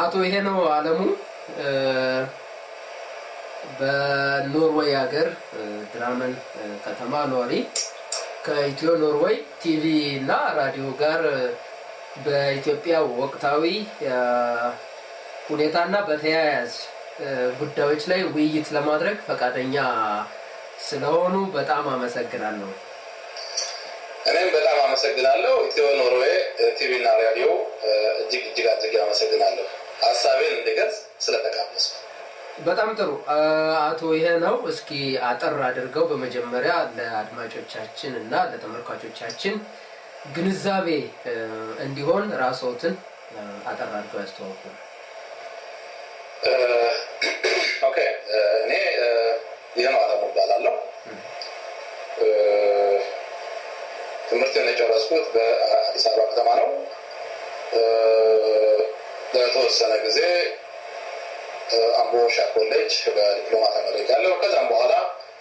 አቶ ይሄ ነው አለሙ በኖርዌይ ሀገር ድራመን ከተማ ኖሪ ከኢትዮ ኖርዌይ ቲቪ እና ራዲዮ ጋር በኢትዮጵያ ወቅታዊ ሁኔታና በተያያዥ ጉዳዮች ላይ ውይይት ለማድረግ ፈቃደኛ ስለሆኑ በጣም አመሰግናለሁ። እኔም በጣም አመሰግናለሁ። ኢትዮ ኖርዌይ ቲቪ እና ራዲዮ እጅግ አድርጌ አመሰግናለሁ ሐሳቤን እንድገልጽ ስለተጋበዝኩ። በጣም ጥሩ አቶ ይሄ ነው እስኪ አጠር አድርገው በመጀመሪያ ለአድማጮቻችን እና ለተመልካቾቻችን ግንዛቤ እንዲሆን ራስዎትን አጠር አድርገው ያስተዋውቁ። ኦኬ እኔ ይሄ ነው አለሙ እባላለሁ። ትምህርቴን የጨረስኩት በአዲስ አበባ ከተማ ነው። ለተወሰነ ጊዜ አምቦ ሻ ኮሌጅ በዲፕሎማ ተመርቄያለሁ። ከዛም በኋላ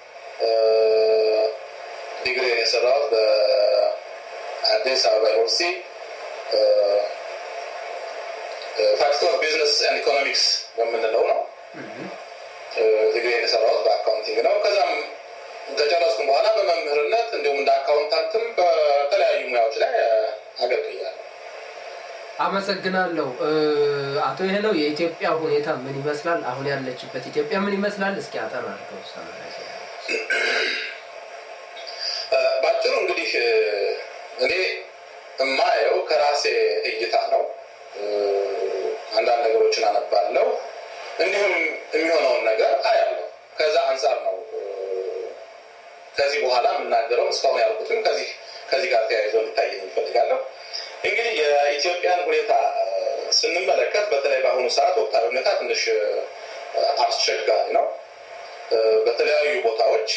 ዲግሪን የሰራሁት በአዲስ አበባ ዩኒቨርሲቲ ፋክልቲ ኦፍ ቢዝነስ ኤንድ ኢኮኖሚክስ በምንለው ነው። ዲግሪን የሰራሁት በአካውንቲንግ ነው። ከዛም ከጨረስኩ በኋላ በመምህርነት እንዲሁም እንደ አካውንታንትም በተለያዩ ሙያዎች ላይ አገልግያለሁ። አመሰግናለሁ። አቶ ይሄ ነው የኢትዮጵያ ሁኔታ ምን ይመስላል? አሁን ያለችበት ኢትዮጵያ ምን ይመስላል? እስኪ አጠር አድርገው ሰማራሽ። ባጭሩ እንግዲህ እኔ የማየው ከራሴ እይታ ነው። አንዳንድ ነገሮችን አነባለሁ እንዲሁም የሚሆነውን ነገር አያለሁ። ከዛ አንፃር ነው ከዚህ በኋላ የምናገረው። እስካሁን ያልኩትም ከዚህ ጋር ተያይዞ እንዲታየኝ እፈልጋለሁ። እንግዲህ የኢትዮጵያን ሁኔታ ስንመለከት በተለይ በአሁኑ ሰዓት ወቅታዊ ሁኔታ ትንሽ አስቸጋሪ ነው። በተለያዩ ቦታዎች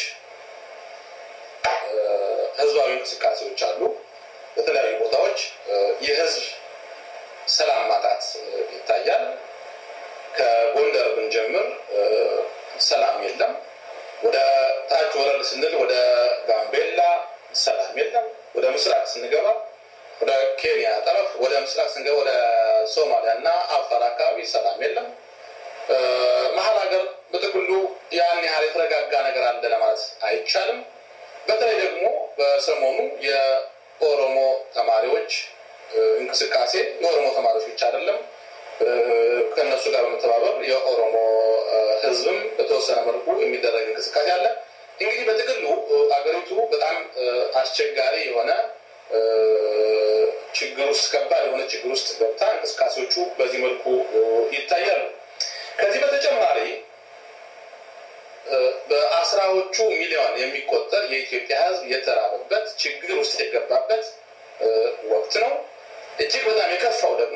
ህዝባዊ እንቅስቃሴዎች አሉ። በተለያዩ ቦታዎች የህዝብ ሰላም ማጣት ይታያል። ከጎንደር ብንጀምር ሰላም የለም። ወደ ታች ወረድ ስንል ወደ ጋምቤላ ሰላም የለም። ወደ ምስራቅ ስንገባ ወደ ኬንያ ጠረፍ፣ ወደ ምስራቅ ስንገባ ወደ ሶማሊያ እና አፋር አካባቢ ሰላም የለም። መሀል ሀገር በጥቅሉ ያን ያህል የተረጋጋ ነገር አለ ለማለት አይቻልም። በተለይ ደግሞ በሰሞኑ የኦሮሞ ተማሪዎች እንቅስቃሴ የኦሮሞ ተማሪዎች ብቻ አይደለም፣ ከነሱ ጋር በመተባበር የኦሮሞ ህዝብም በተወሰነ መልኩ የሚደረግ እንቅስቃሴ አለ። እንግዲህ በጥቅሉ አገሪቱ በጣም አስቸጋሪ የሆነ ችግር ውስጥ ከባድ የሆነ ችግር ውስጥ ገብታ እንቅስቃሴዎቹ በዚህ መልኩ ይታያሉ። ከዚህ በተጨማሪ በአስራዎቹ ሚሊዮን የሚቆጠር የኢትዮጵያ ህዝብ የተራበበት ችግር ውስጥ የገባበት ወቅት ነው። እጅግ በጣም የከፋው ደግሞ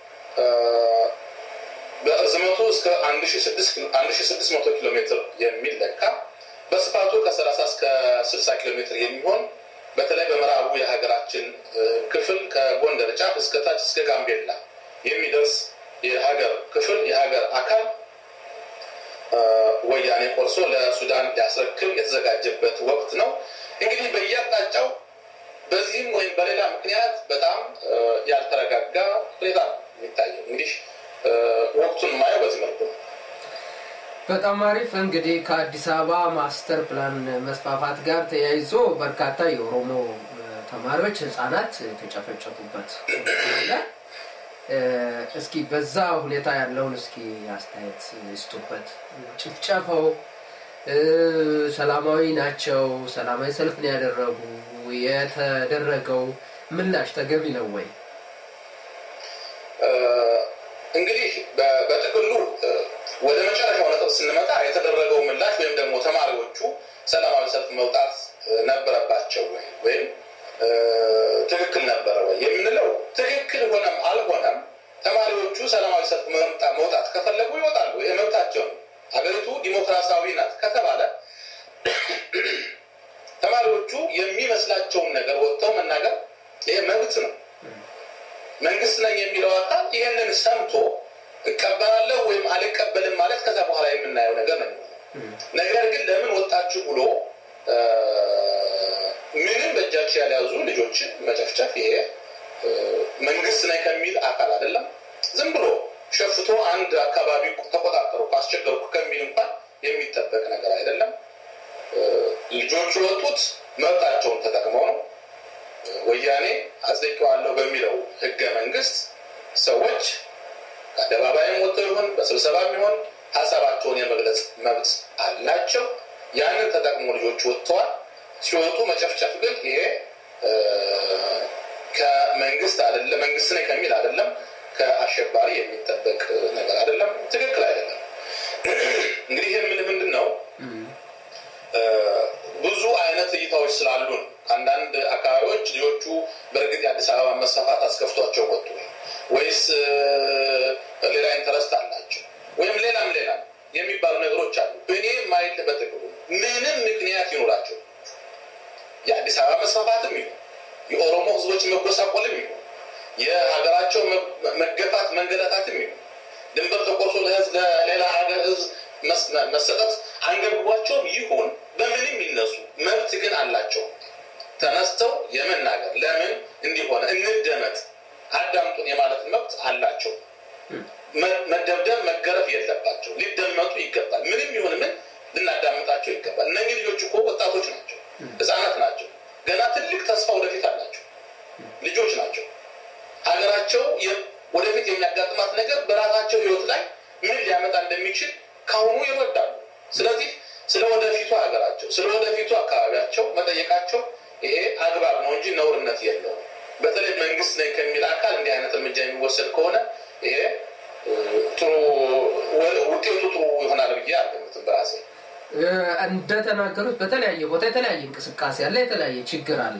በርዝመቱ እስከ 1600 ኪሎ ሜትር የሚለካ በስፋቱ ከ30 እስከ 60 ኪሎ ሜትር የሚሆን በተለይ በመራቡ የሀገራችን ክፍል ከጎንደር ጫፍ እስከ ታች እስከ ጋምቤላ የሚደርስ የሀገር ክፍል የሀገር አካል ወያኔ ቆርሶ ለሱዳን ሊያስረክብ የተዘጋጀበት ወቅት ነው። እንግዲህ በየአቅጣጫው በዚህም ወይም በሌላ ምክንያት በጣም ያልተረጋጋ ሁኔታ የሚታየው እንግዲህ ወቅቱን ማየው በዚህ መልኩ ነው። በጣም አሪፍ። እንግዲህ ከአዲስ አበባ ማስተር ፕላን መስፋፋት ጋር ተያይዞ በርካታ የኦሮሞ ተማሪዎች ህፃናት ተጨፈጨፉበት አለ። እስኪ በዛ ሁኔታ ያለውን እስኪ አስተያየት ይስጡበት። ጭፍጨፋው ሰላማዊ ናቸው? ሰላማዊ ሰልፍ ነው ያደረጉ? የተደረገው ምላሽ ተገቢ ነው ወይ? እንግዲህ በጥቅሉ ወደ መጨረሻው ነጥብ ስንመጣ የተደረገው ምላሽ ወይም ደግሞ ተማሪዎቹ ሰላማዊ ሰልፍ መውጣት ነበረባቸው ወይም ትክክል ነበረ ወይ የምንለው ትክክል ሆነም አልሆነም ተማሪዎቹ ሰላማዊ ሰልፍ መውጣት ከፈለጉ ይወጣሉ። ይሄ መብታቸው ነው። ሀገሪቱ ዲሞክራሲያዊ ናት ከተባለ ተማሪዎቹ የሚመስላቸውን ነገር ወጥተው መናገር ይሄ መብት ነው። መንግስት ነኝ የሚለው አካል ይሄንን ሰምቶ እቀበላለሁ ወይም አልቀበልም ማለት ከዛ በኋላ የምናየው ነገር ነው። ነገር ግን ለምን ወጣችሁ ብሎ ምንም በእጃቸው ያልያዙ ልጆችን መጨፍጨፍ ይሄ መንግስት ነኝ ከሚል አካል አይደለም። ዝም ብሎ ሸፍቶ አንድ አካባቢ ተቆጣጣሩ አስቸገርኩ ከሚል እንኳን የሚጠበቅ ነገር አይደለም። ልጆቹ ወጡት መብታቸውን ተጠቅመው ነው። ወያኔ አጽድቀዋለሁ በሚለው ህገ መንግስት ሰዎች አደባባይም ወጥተው ይሁን በስብሰባም ይሁን ሐሳባቸውን የመግለጽ መብት አላቸው። ያንን ተጠቅሞ ልጆቹ ወጥተዋል። ሲወጡ መጨፍጨፍ ግን ይሄ ከመንግስት አይደለም መንግስት ነው ከሚል አይደለም ከአሸባሪ የሚጠበቅ ነገር አይደለም። ትክክል አይደለም። እንግዲህ ይሄ ምንድነው ብዙ አይነት እይታዎች ስላሉ አንዳንድ አካባቢዎች ልጆቹ በርግጥ የአዲስ አበባ መስፋፋት አስከፍቷቸው ወጡ ወይስ ሌላ ኢንተረስት አላቸው ወይም ሌላም የሚባሉ ነገሮች አሉ። እኔ ማይል በተቀበሉ ምንም ምክንያት ይኖራቸው የአዲስ አበባ መስፋፋትም ይሁን የኦሮሞ ህዝቦች መጎሳቆልም ይሁን የሀገራቸው መገፋት መንገላታትም ይሁን ድንበር ተቆርሶ ለሌላ ሀገር ህዝብ መሰጠት አንገብጓቸው ይሁን በምንም ይነሱ መብት ግን አላቸው። ተነስተው የመናገር ለምን እንዲሆነ እንደመጥ አዳምጡን የማለት መብት አላቸው። መደብደብ መገረፍ የለባቸው። ሊደመጡ ይገባል። ምንም ይሁን ምን ልናዳምጣቸው ይገባል። እነዚህ ልጆች እኮ ወጣቶች ናቸው፣ ህፃናት ናቸው። ገና ትልቅ ተስፋ ወደፊት አላቸው። ልጆች ናቸው። ሀገራቸው ወደፊት የሚያጋጥማት ነገር በራሳቸው ህይወት ላይ ምን ሊያመጣ እንደሚችል ካሁኑ ይረዳሉ። ስለዚህ ስለወደፊቱ ሀገራቸው ስለወደፊቱ አካባቢያቸው መጠየቃቸው ይሄ አግባብ ነው እንጂ ነውርነት የለውም። በተለይ መንግስት ላይ ከሚል አካል እንዲህ አይነት እርምጃ የሚወሰድ ከሆነ ይሄ ጥሩ ውጤቱ ጥሩ ይሆናል ብዬ አልገምትም በራሴ። እንደተናገሩት በተለያየ ቦታ የተለያየ እንቅስቃሴ አለ፣ የተለያየ ችግር አለ።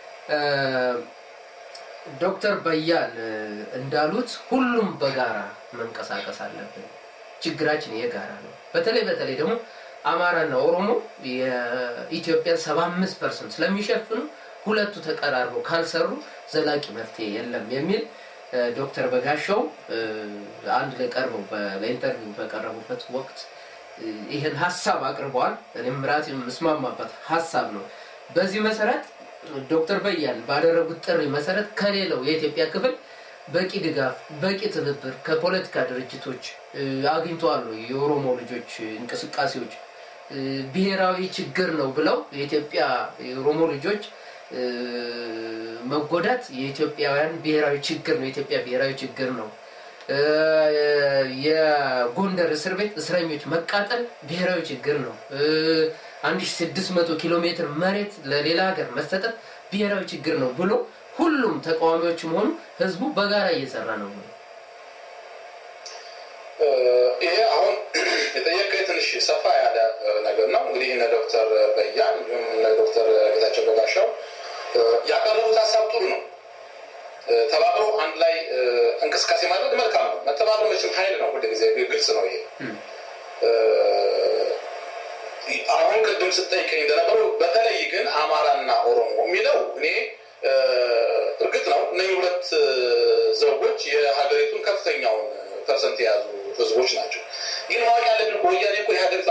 ዶክተር በያን እንዳሉት ሁሉም በጋራ መንቀሳቀስ አለብን። ችግራችን የጋራ ነው። በተለይ ደግሞ አማራና ኦሮሞ የኢትዮጵያ 75% ስለሚሸፍኑ ሁለቱ ተቀራርበው ካልሰሩ ዘላቂ መፍትሄ የለም የሚል ዶክተር በጋሻው አንድ ላይ ቀርበው ለኢንተርቪው በቀረቡበት ወቅት ይሄን ሐሳብ አቅርበዋል። እኔም ራሴ መስማማበት ሐሳብ ነው። በዚህ መሰረት ዶክተር በያን ባደረጉት ጥሪ መሰረት ከሌላው የኢትዮጵያ ክፍል በቂ ድጋፍ በቂ ትብብር ከፖለቲካ ድርጅቶች አግኝተዋል። የኦሮሞ ልጆች እንቅስቃሴዎች ብሔራዊ ችግር ነው ብለው የኢትዮጵያ የኦሮሞ ልጆች መጎዳት የኢትዮጵያውያን ብሔራዊ ችግር ነው፣ የኢትዮጵያ ብሔራዊ ችግር ነው። የጎንደር እስር ቤት እስረኞች መቃጠል ብሔራዊ ችግር ነው። 1600 ኪሎ ሜትር መሬት ለሌላ ሀገር መስጠት ብሔራዊ ችግር ነው ብሎ ሁሉም ተቃዋሚዎችም ሆኑ ህዝቡ በጋራ እየሰራ ነው። ይሄ አሁን የጠየቀኝ ትንሽ ሰፋ ያለ ነገር ነው። እንግዲህ እነ ዶክተር በያን እና ዶክተር ጌታቸው በጋሻው ያቀረቡት ሐሳብ ጥሩ ነው። ተባብሮ አንድ ላይ እንቅስቃሴ ማድረግ መልካም ነው። መተባበር መቼም ኃይል ነው፣ ሁሉ ጊዜ ግልጽ ነው። ይሄ አሁን ቅድም ስጠይቀኝ እንደነበረው በተለይ ግን አማራና ኦሮሞ የሚለው እኔ እርግጥ ነው እነዚህ ሁለት ዘውጎች የሀገሪቱን ከፍተኛውን ፐርሰንት የያዙ ህዝቦች ናቸው። ግን ማወቅ ያለብን ወያኔ እኮ የሀገሪቱ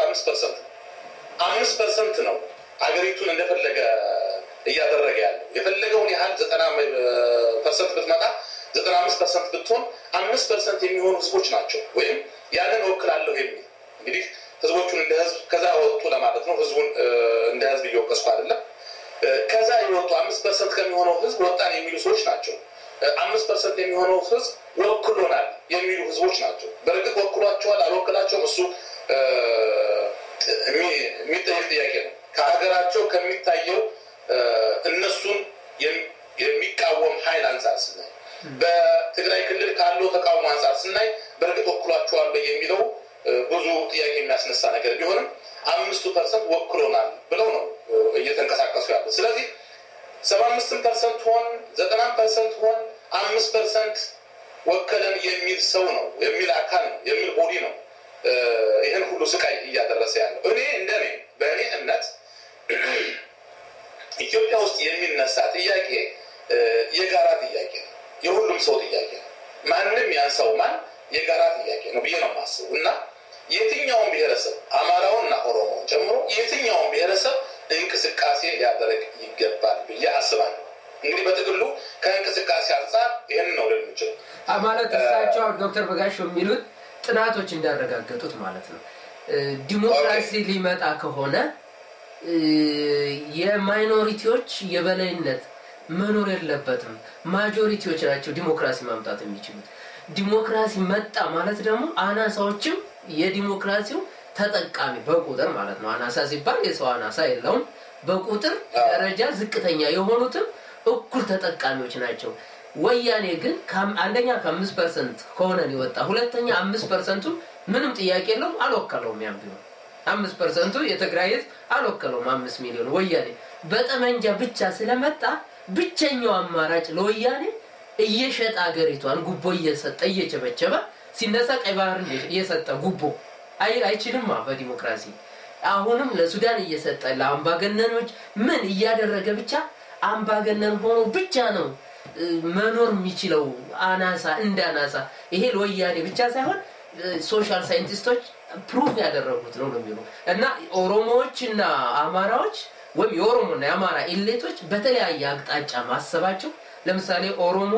5% ነው ሀገሪቱን እንደፈለገ እያደረገ ያለው። የፈለገውን ያህል 90% ብትመጣ 95% ብትሆን 5% የሚሆኑ ህዝቦች ናቸው ወይም ያንን ወክላለሁ የሚል እንግዲህ ህዝቦቹን እንደ ህዝብ ከዛ ወጡ ለማለት ነው። ህዝቡን እንደ ህዝብ እየወቀስኩ አይደለም። ከዛ ይወጡ 5% ከሚሆነው ህዝብ ወጣን የሚሉ ሰዎች ናቸው። 5% የሚሆነው ህዝብ ወክሎናል የሚሉ ህዝቦች ናቸው። በርግጥ ወክሏቸዋል አልወክላቸውም እሱ የሚጠይቅ ጥያቄ ነው። ከሀገራቸው ከሚታየው እነሱን የሚቃወም ኃይል አንፃር ስናይ፣ በትግራይ ክልል ካለው ተቃውሞ አንፃር ስናይ በርግጥ ወክሏቸዋል የሚለው ብዙ ጥያቄ የሚያስነሳ ነገር ቢሆንም 5% ወክሎናል ብለው ነው እየተንቀሳቀሱ ያለው። ስለዚህ 75% ሆን 90% ሆን 5% ወከለን የሚል ሰው ነው የሚል አካል ነው የሚል ቦዲ ነው ይሄን ሁሉ ስቃይ እያደረሰ ያለው። በእኔ እምነት ኢትዮጵያ ውስጥ የሚነሳ ጥያቄ የጋራ ጥያቄ ነው፣ የሁሉም ሰው ጥያቄ ነው። ማንም ያንሳው ማን የጋራ ጥያቄ ነው ብዬ ነው የማስበው እና የትኛውም ብሔረሰብ አማራውና ኦሮሞውን ጨምሮ የትኛውም ብሔረሰብ እንቅስቃሴ ሊያደርግ ይገባል ብዬ አስባለሁ። እንግዲህ በትግሉ ከእንቅስቃሴ አንፃር ይሄን ነው ልንችል ማለት እሳቸው ዶክተር በጋሻው የሚሉት ጥናቶች እንዳረጋገጡት ማለት ነው ዲሞክራሲ ሊመጣ ከሆነ የማይኖሪቲዎች የበላይነት መኖር የለበትም ማጆሪቲዎች ናቸው ዲሞክራሲ ማምጣት የሚችሉት ዲሞክራሲ መጣ ማለት ደግሞ አናሳዎችም የዲሞክራሲው ተጠቃሚ በቁጥር ማለት ነው አናሳ ሲባል የሰው አናሳ የለውም በቁጥር ደረጃ ዝቅተኛ የሆኑትም እኩል ተጠቃሚዎች ናቸው ወያኔ ግን አንደኛ ከ5% ከሆነን ይወጣ ሁለተኛ 5% ምንም ጥያቄ የለውም አልወከለውም ያምቢው 5% የትግራይ ህዝብ አልወከለውም 5 ሚሊዮን ወያኔ በጠመንጃ ብቻ ስለመጣ ብቸኛው አማራጭ ለወያኔ እየሸጣ ሀገሪቷን ጉቦ እየሰጠ እየቸበቸበ ሲነሳ ቀይ ባህርን እየሰጠ ጉቦ አይችልም በዲሞክራሲ አሁንም ለሱዳን እየሰጠ ለአምባገነኖች ምን እያደረገ ብቻ አምባገነን ሆኖ ብቻ ነው መኖር የሚችለው አናሳ እንዳናሳ ይሄ ለወያኔ ብቻ ሳይሆን ሶሻል ሳይንቲስቶች ፕሩቭ ያደረጉት ነው የሚሉ እና ኦሮሞዎችና አማራዎች ወይም የኦሮሞና የአማራ ኢሊቶች በተለያየ አቅጣጫ ማሰባቸው ለምሳሌ ኦሮሞ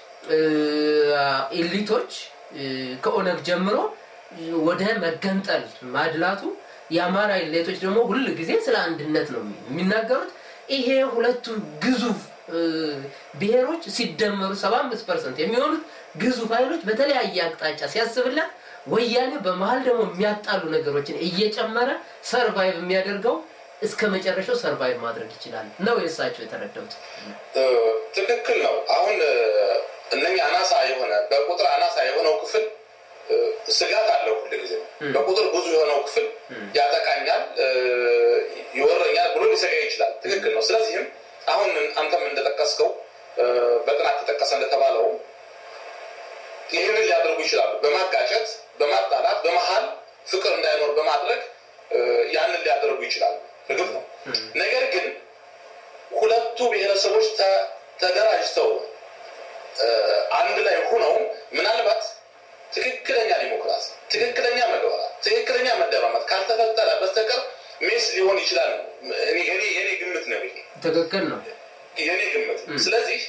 ኢሊቶች ከኦነግ ጀምሮ ወደ መገንጠል ማድላቱ የአማራ ኢሊቶች ደግሞ ሁሉ ጊዜ ስለ አንድነት ነው የሚናገሩት ይሄ ሁለቱ ግዙፍ ብሔሮች ሲደመሩ 75% የሚሆኑት ግዙፍ ኃይሎች በተለያየ አቅጣጫ ሲያስብላት ወያኔ በመሃል ደግሞ የሚያጣሉ ነገሮችን እየጨመረ ሰርቫይቭ የሚያደርገው እስከ መጨረሻው ሰርቫይቭ ማድረግ ይችላል ነው የሳቸው የተረዳሁት ትክክል ነው አሁን እነኛ አናሳ የሆነ በቁጥር አናሳ የሆነው ክፍል ስጋት አለው ሁሉ ጊዜ በቁጥር ብዙ የሆነው ክፍል ያጠቃኛል ይወረኛል ብሎ ሊሰጋ ይችላል ትክክል ነው ስለዚህም አሁን አንተም እንደተጠቀስከው በጥናት ተጠቀሰ እንደተባለው ይሄንን ሊያደርጉ ይችላሉ በማጋጨት በማጣላት በመሃል ፍቅር እንዳይኖር በማድረግ ያንን ሊያደርጉ ይችላሉ ግልጽ ነው ነገር ግን ሁለቱ ብሔረሰቦች ተደራጅተው አንድ ላይ ሆነው ምናልባት ትክክለኛ ዲሞክራሲ ትክክለኛ መግባባት ትክክለኛ መደማመጥ ካልተፈጠረ በስተቀር ሜስ ሊሆን ይችላል የኔ ግምት ነው ይሄ ትክክል ነው የኔ ግምት ስለዚህ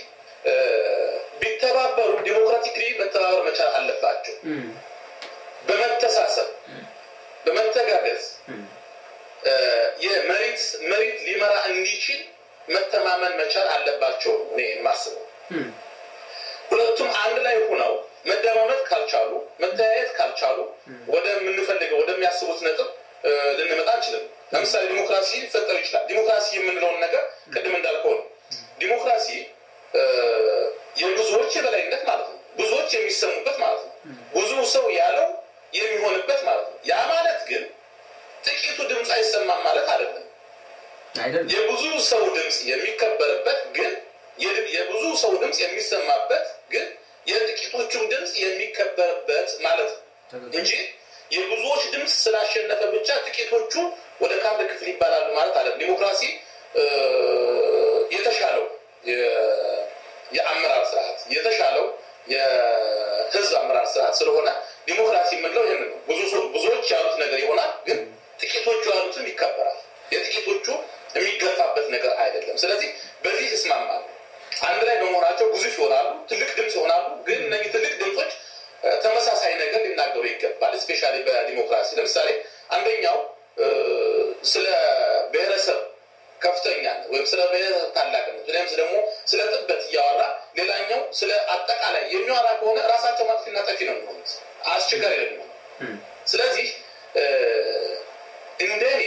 ቢተባበሩ ዲሞክራቲክሊ መተባበር መቻል አለባቸው በመተሳሰብ በመተጋገዝ የመሪት ሊመራ እንዲችል መተማመን መቻል አለባቸው እኔ ማስበው ሁለቱም አንድ ላይ ሆነው መደማመጥ ካልቻሉ መተያየት ካልቻሉ ወደ ምንፈልገው ወደሚያስቡት ነጥብ ልንመጣ አንችልም ለምሳሌ ዲሞክራሲ ፈጠር ይችላል ዲሞክራሲ የምንለው ነገር ቀድም እንዳልከው ነው ዲሞክራሲ የብዙዎች የበላይነት ማለት ነው ብዙዎች የሚሰሙበት ማለት ነው ብዙ ሰው ያለው የሚሆንበት ማለት ነው ያ ማለት ግን ጥቂቱ ድምጽ አይሰማም ማለት አይደለም የብዙ ሰው ድምጽ የሚከበርበት ግን የብዙ ሰው ድምጽ የሚሰማበት ግን የጥቂቶቹ ድምጽ የሚከበርበት ማለት እንጂ የብዙዎች ድምጽ ስላሸነፈ ብቻ ጥቂቶቹ ወደ ካርድ ክፍል ይባላሉ ማለት አይደለም ዲሞክራሲ የተሻለው የአመራር ስርዓት የተሻለው የህዝብ አመራር ስርዓት ስለሆነ ዲሞክራሲ ምንለው ይሄን ነው ብዙዎች ያሉት ነገር ይሆናል ግን ጥቂቶቹ ያሉትም ይከበራል የጥቂቶቹ የሚገፋበት ነገር አይደለም ስለዚህ በዚህ ተስማማሉ አንድ ላይ በመሆናቸው ግዙፍ ይሆናሉ ትልቅ ድምጽ ይሆናሉ ግን እነዚህ ትልቅ ድምጾች ተመሳሳይ ነገር ሊናገሩ ይገባል ስፔሻሊ በዲሞክራሲ ለምሳሌ አንደኛው ስለ ብሔረሰብ ከፍተኛ ወይም ስለ ብሔረሰብ ታላቅነት ወይም ደግሞ ስለ ጥበት ያወራ ሌላኛው ስለ አጠቃላይ የሚያወራ ከሆነ ራሳቸው ማጥፊና ጠፊ ነው የሚሆኑት አስቸጋሪ ነው ስለዚህ እንደኔ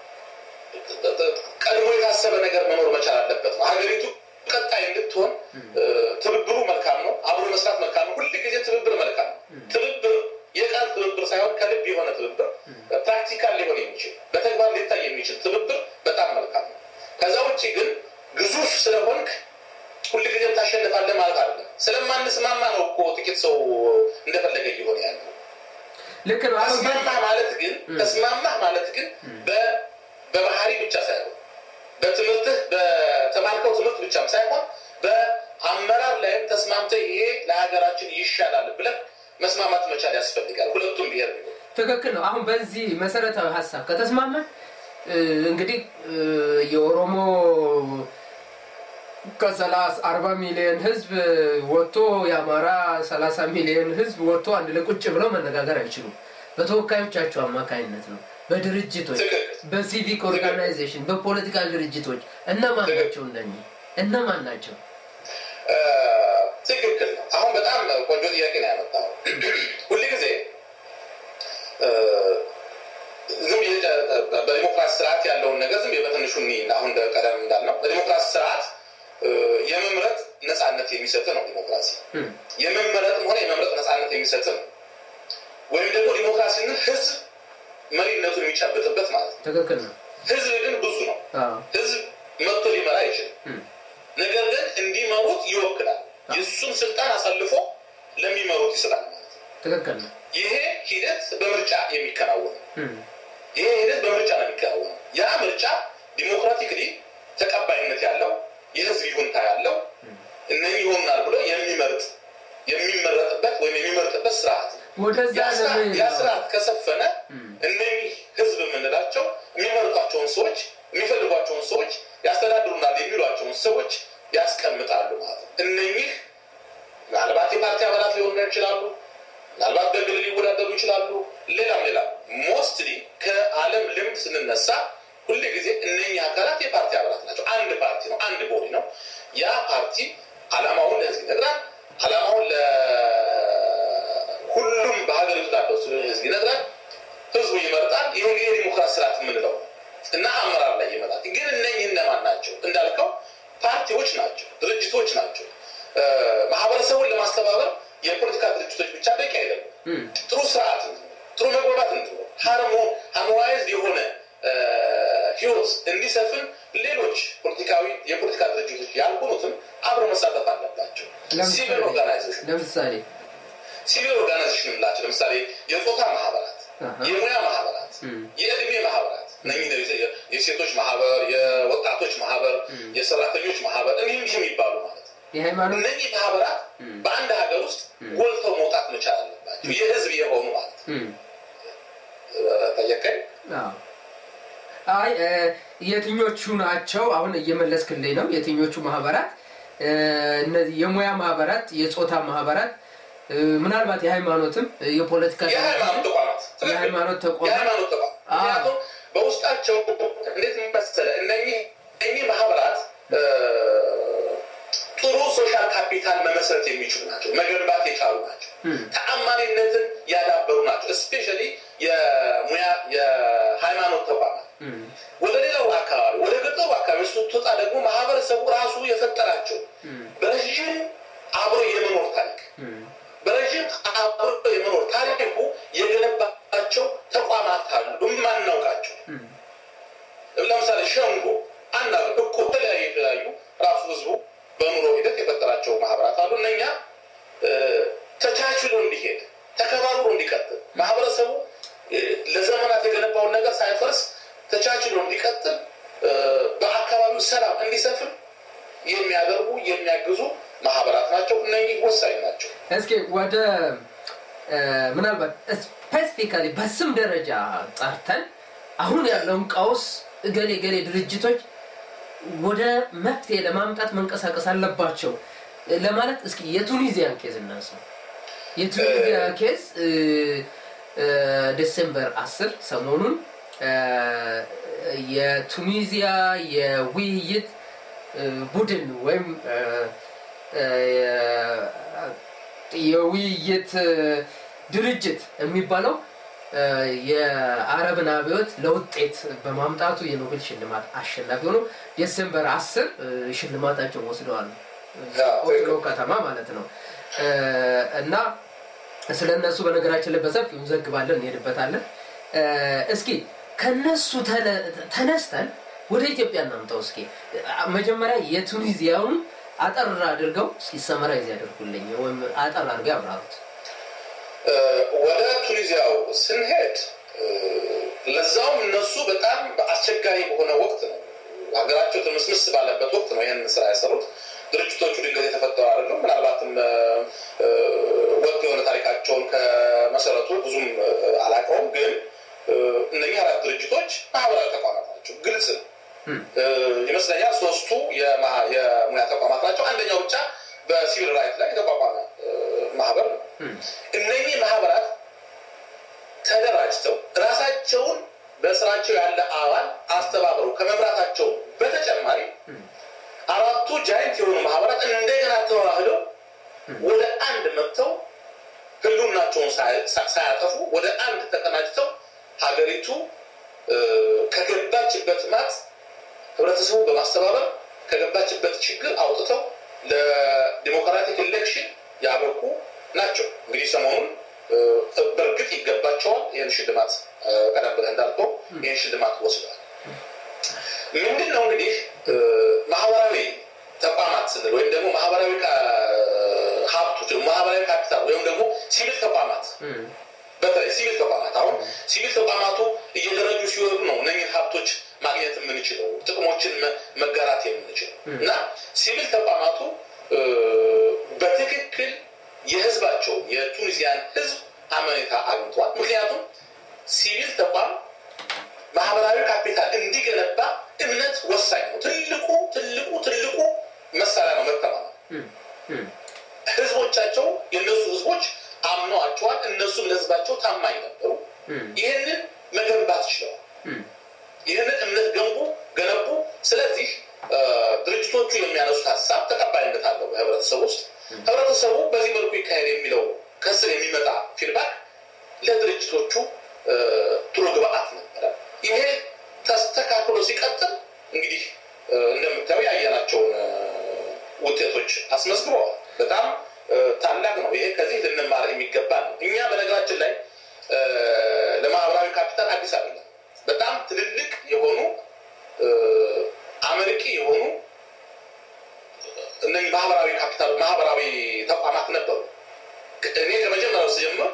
ቀድሞ የታሰበ ነገር መኖር መቻል አለበት ሀገሪቱ ቀጣይ እንድትሆን ትብብሩ መልካም ነው አብሮ መስራት መልካም ነው ሁሉ ጊዜ ትብብር መልካም ነው ትብብር የቃል ትብብር ሳይሆን ከልብ የሆነ ትብብር ፕራክቲካል ሊሆን የሚችል በተግባር ሊታይ የሚችል ትብብር በጣም መልካም ነው ከዛ ውጪ ግን ግዙፍ ስለሆንክ ሁሉ ጊዜ ታሸንፋለህ ማለት አይደለም ስለማንስማማ ነው እኮ ጥቂት ሰው እንደፈለገ ይሆን ያለው ልክ ነው ተስማማህ ማለት ግን በባህሪ ብቻ ሳይሆን በትምህርትህ በተማርከው ትምህርት ብቻ ሳይሆን በአመራር ላይም ተስማምተህ ይሄ ለሀገራችን ይሻላል ብለህ መስማማት መቻል ያስፈልጋል ሁለቱም ብሄር ትክክል ነው አሁን በዚህ መሰረታዊ ሐሳብ ከተስማማን እንግዲህ የኦሮሞ ከ40 ሚሊዮን ህዝብ ወጥቶ የአማራ 30 ሚሊዮን ህዝብ ወጥቶ አንድ ለቁጭ ብለው መነጋገር አይችሉም በተወካዮቻቸው አማካይነት ነው በድርጅቶች በሲቪክ ኦርጋናይዜሽን በፖለቲካል ድርጅቶች እነማን ናቸው ትክክል ነው አሁን በጣም ቆንጆ ጥያቄ ነው ያመጣው ሁሉ ጊዜ ዝም በዲሞክራሲ ስርዓት ያለውን ነገር ዝም በትንሹ እና አሁን ቀደም እንዳልነው በዲሞክራሲ ስርዓት የመምረጥ ነፃነት የሚሰጥ ነው ዲሞክራሲ የመመረጥም ሆነ የመምረጥ ነፃነት የሚሰጥ ነው ወይም ደግሞ ዲሞክራሲን ህዝብ መሪነቱን የሚጨብጥበት ማለት ነው ትክክል ነው ህዝብ ግን ብዙ ነው ህዝብ መጥቶ ሊመራ ይችላል ነገር ግን እንዲመሩት ይወክላል የሱን ስልጣን አሳልፎ ለሚመሩት ይሰጣል ማለት ነው ትክክል ነው ይሄ ሂደት በምርጫ የሚከናወን ይሄ ሂደት በምርጫ ነው የሚከናወን ያ ምርጫ ዲሞክራቲክሊ ተቀባይነት ያለው የህዝብ ይሁንታ ያለው እነኚህ ይሆናል ብሎ የሚመረጥበት ወይም የሚመርጥበት ስርዓት ያ ስርዓት ከሰፈነ እነኚህ ህዝብ የምንላቸው የሚመርጧቸውን ሰዎች የሚፈልጓቸውን ሰዎች ያስተዳድሩናል የሚሏቸውን ሰዎች ያስቀምጣሉ ማለት ነው እነኚህ ምናልባት የፓርቲ አባላት ሊሆኑ ይችላሉ ምናልባት በግል ሊወዳደሩ ይችላሉ ሌላ ሞስትሊ ከዓለም ልምድ ስንነሳ ሁሉ ጊዜ እነኚህ አካላት የፓርቲ አባላት ናቸው አንድ ፓርቲ ነው አንድ ቦዲ ነው ያ ፓርቲ ዓላማውን ለህዝብ ይነግራል ዓላማውን ለሁሉም በሀገሪቱ ላለው ህዝብ ይነግራል ህዝቡ ይመርጣል ይሄ የዲሞክራሲ ስርዓት የምንለው እና አመራር ላይ ይመጣል ግን እነኚህ እነማን ናቸው እንዳልከው ፓርቲዎች ናቸው ድርጅቶች ናቸው ማህበረሰቡን ለማስተባበር የፖለቲካ ድርጅቶች ብቻ በቂ አይደለም ጥሩ ስርዓት ጥሩ መግባባት እንዲኖር ሃርሞናይዝድ የሆነ ህይወት እንዲሰፍን ሌሎች የፖለቲካ ድርጅቶች ያልሆኑትም አብረው መሳተፍ አለባቸው ሲቪል ኦርጋናይዜሽን ለምሳሌ የጾታ ማህበራት የሙያ ማህበራት የእድሜ ማህበራት የሴቶች ማህበር የወጣቶች ማህበር የሰራተኞች ማህበር እንዲህ የሚባሉ ማለት የሃይማኖት እነዚህ ማህበራት በአንድ ሀገር ውስጥ ጎልተው መውጣት መቻል አለባቸው የህዝብ የሆኑ ማለት ታየከኝ የትኞቹ ናቸው አሁን እየመለስክልኝ ነው የትኞቹ ማህበራት እነዚህ የሙያ ማህበራት የጾታ ማህበራት ምናልባት የሃይማኖትም የፖለቲካ የሃይማኖት ተቋማት በውስጣቸው እንዴት መሰለ እነኚህ ማህበራት ጥሩ ሶሻል ካፒታል መመስረት የሚችሉ ናቸው መገንባት የቻሉ ናቸው ተአማኒነትን ያዳበሩ ናቸው ስፔሻሊ የሃይማኖት ተቋማት ወደ ሌላው አካባቢ ወደ ገጠሩ አካባቢ ስትወጣ ደግሞ ማህበረሰቡ ራሱ የፈጠራቸው በረጅም አብሮ የመኖር ታሪኩ የገነባቸው ተቋማት አሉ ማናውቃቸው ለምሳሌ ሸንጎ አንድ እኮ የተለያዩ ራሱ ህዝቡ በኑሮ ሂደት የፈጠራቸው ማህበራት አሉ እነኛ ተቻችሎ እንዲሄድ ተከባብሮ እንዲቀጥል ማህበረሰቡ ለዘመናት የገነባውን ነገር ሳይፈርስ ተቻችሎ እንዲቀጥል በአካባቢው ሰላም እንዲሰፍን የሚያግዙ ማህበራት ናቸው እነኚህ ወሳኝ ናቸው እስኪ ወደ ምናልባት ስፔሲፊካሊ በስም ደረጃ ጠርተን አሁን ያለውን ቀውስ ገሌ ድርጅቶች ወደ መፍትሄ ለማምጣት መንቀሳቀስ አለባቸው ለማለት እስኪ የቱኒዚያን ኬዝ እናንሳ የቱኒዚያ ኬዝ ዲሴምበር 10 ሰሞኑን የቱኒዚያ የውይይት ቡድን ወይም የውይይት ድርጅት የሚባለው የአረብን አብዮት ለውጤት በማምጣቱ የኖቤል ሽልማት አሸናፊ ሆኖ ዲሴምበር 10 ሽልማታቸው ወስደዋል ኦስሎ ከተማ ማለት ነው እና ስለነሱ በነገራችን ላይ በሰፊው እንዘግባለን እንሄድበታለን እስኪ ከነሱ ተነስተን ወደ ኢትዮጵያ እናምጣው እስኪ መጀመሪያ የቱኒዚያውን አጠር አድርገው እስኪ ሰመራይዝ ያደርጉልኝ ወይም አጠር አድርገው ያብራሩት ወደ ቱኒዚያው ስንሄድ ለዛውም እነሱ በጣም በአስቸጋሪ በሆነ ወቅት ነው ሀገራቸው ተመስመስ ባለበት ወቅት ነው ይሄን ስራ ያሰሩት ድርጅቶቹ ድንገት የተፈጠሩ አይደለም ምናልባትም ወጥ የሆነ ታሪካቸውን ከመሰረቱ ብዙም አላውቀውም ግን እነኚህ አራት ድርጅቶች ማህበራዊ ተቋማት ናቸው ግልጽ ነው ይመስለኛል ሶስቱ የሙያ ተቋማት ናቸው። አንደኛው ብቻ በሲቪል ራይት ላይ የተቋቋመ ማህበር ነው። እነዚህ ማህበራት ተደራጅተው ራሳቸውን በስራቸው ያለ አባል አስተባብረው ከመምራታቸው በተጨማሪ አራቱ ጃይንት የሆኑ ማህበራት እንደገና ተዋህደው ወደ አንድ መጥተው ህልውናቸውን ሳያጠፉ ወደ አንድ ተቀናጅተው ሀገሪቱ ከገባችበት ማጥ ህብረተሰቡ በማስተባበር ከገባችበት ችግር አውጥተው ለዲሞክራቲክ ኤሌክሽን ያበቁ ናቸው። እንግዲህ ሰሞኑን በርግጥ ይገባቸዋል ይህን ሽልማት ቀደም ብለህ እንዳልከው ይህን ሽልማት ወስደዋል። ምንድነው እንግዲህ ማህበራዊ ተቋማት ስንል ወይም ደግሞ ማህበራዊ ሀብቶች ማህበራዊ ካፒታል ወይም ደግሞ ሲቪል ተቋማት በተለይ ሲቪል ተቋማት አሁን ሲቪል ተቋማቱ እየደረጁ ሲወሩ ነው እነኚህ ሀብቶች ማግኘት የምንችለው ጥቅሞችን መጋራት የምንችለው እና ሲቪል ተቋማቱ በትክክል የህዝባቸው የቱኒዚያን ህዝብ አመኔታ አግኝቷል። ምክንያቱም ሲቪል ተቋም ማህበራዊ ካፒታል እንዲገነባ እምነት ወሳኝ ነው። ትልቁ መሳሪያ ነው መተማመን። ህዝቦቻቸው የነሱ ህዝቦች አምነዋቸዋል። እነሱም ለህዝባቸው ታማኝ ነበሩ። ይህንን መገንባት ችለዋል። ይህንን እምነት ገነቡ። ስለዚህ ድርጅቶቹ የሚያነሱት ሀሳብ ተቀባይነት አለው በህብረተሰቡ ውስጥ። ህብረተሰቡ በዚህ መልኩ ይካሄድ የሚለው ከስር የሚመጣ ፊድባክ ለድርጅቶቹ ጥሩ ግብአት ነበረ። ይሄ ተስተካክሎ ሲቀጥል እንግዲህ እንደምታዩ ያየናቸውን ውጤቶች አስመዝግበዋል። በጣም ታላቅ ነው። ይሄ ከዚህ ልንማር የሚገባ ነው። እኛ በነገራችን ላይ ለማህበራዊ ካፒታል አዲስ አይደለም። በጣም ትልልቅ የሆኑ አመርቂ የሆኑ እነዚህ ማህበራዊ ካፒታል ማህበራዊ ተቋማት ነበሩ። እኔ ከመጀመሪያው ስጀምር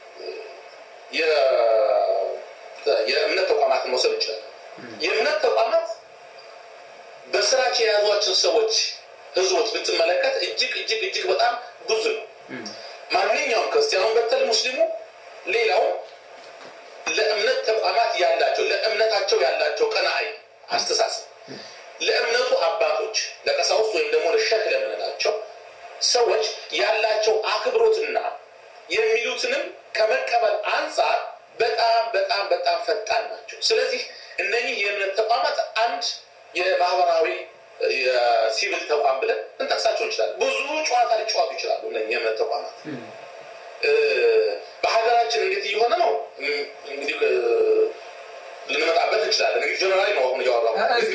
የእምነት ተቋማትን መውሰድ ይችላል። የእምነት ተቋማት በስራቸው የያዟቸው ሰዎች ህዝቦች ብትመለከት እጅግ በጣም ብዙ ነው። ማንኛውም ክርስቲያኑን በተል ሙስሊሙ ሌላው ለእምነት ተቋማት ለእምነታቸው ያላቸው ቀናኢ አስተሳሰብ ለእምነቱ አባቶች ለቀሳውስት ወይም ደግሞ ለሸህ ለምንላቸው ሰዎች ያላቸው አክብሮትና የሚሉትንም ከመቀበል አንፃር በጣም ፈጣን ናቸው። ስለዚህ እነዚህ የእምነት ተቋማት አንድ የማህበራዊ የሲቪል ተቋም ብለን እንጠቅሳቸው እንችላለን። ብዙ ጨዋታ ሊጫወቱ ይችላሉ እነዚህ የእምነት ተቋማት። በሀገራችን እንዴት እየሆነ ነው እንግዲህ ልንመጣበት እንችላለን። እንግዲህ ጀነራሊ ነው አሁን ያወራው።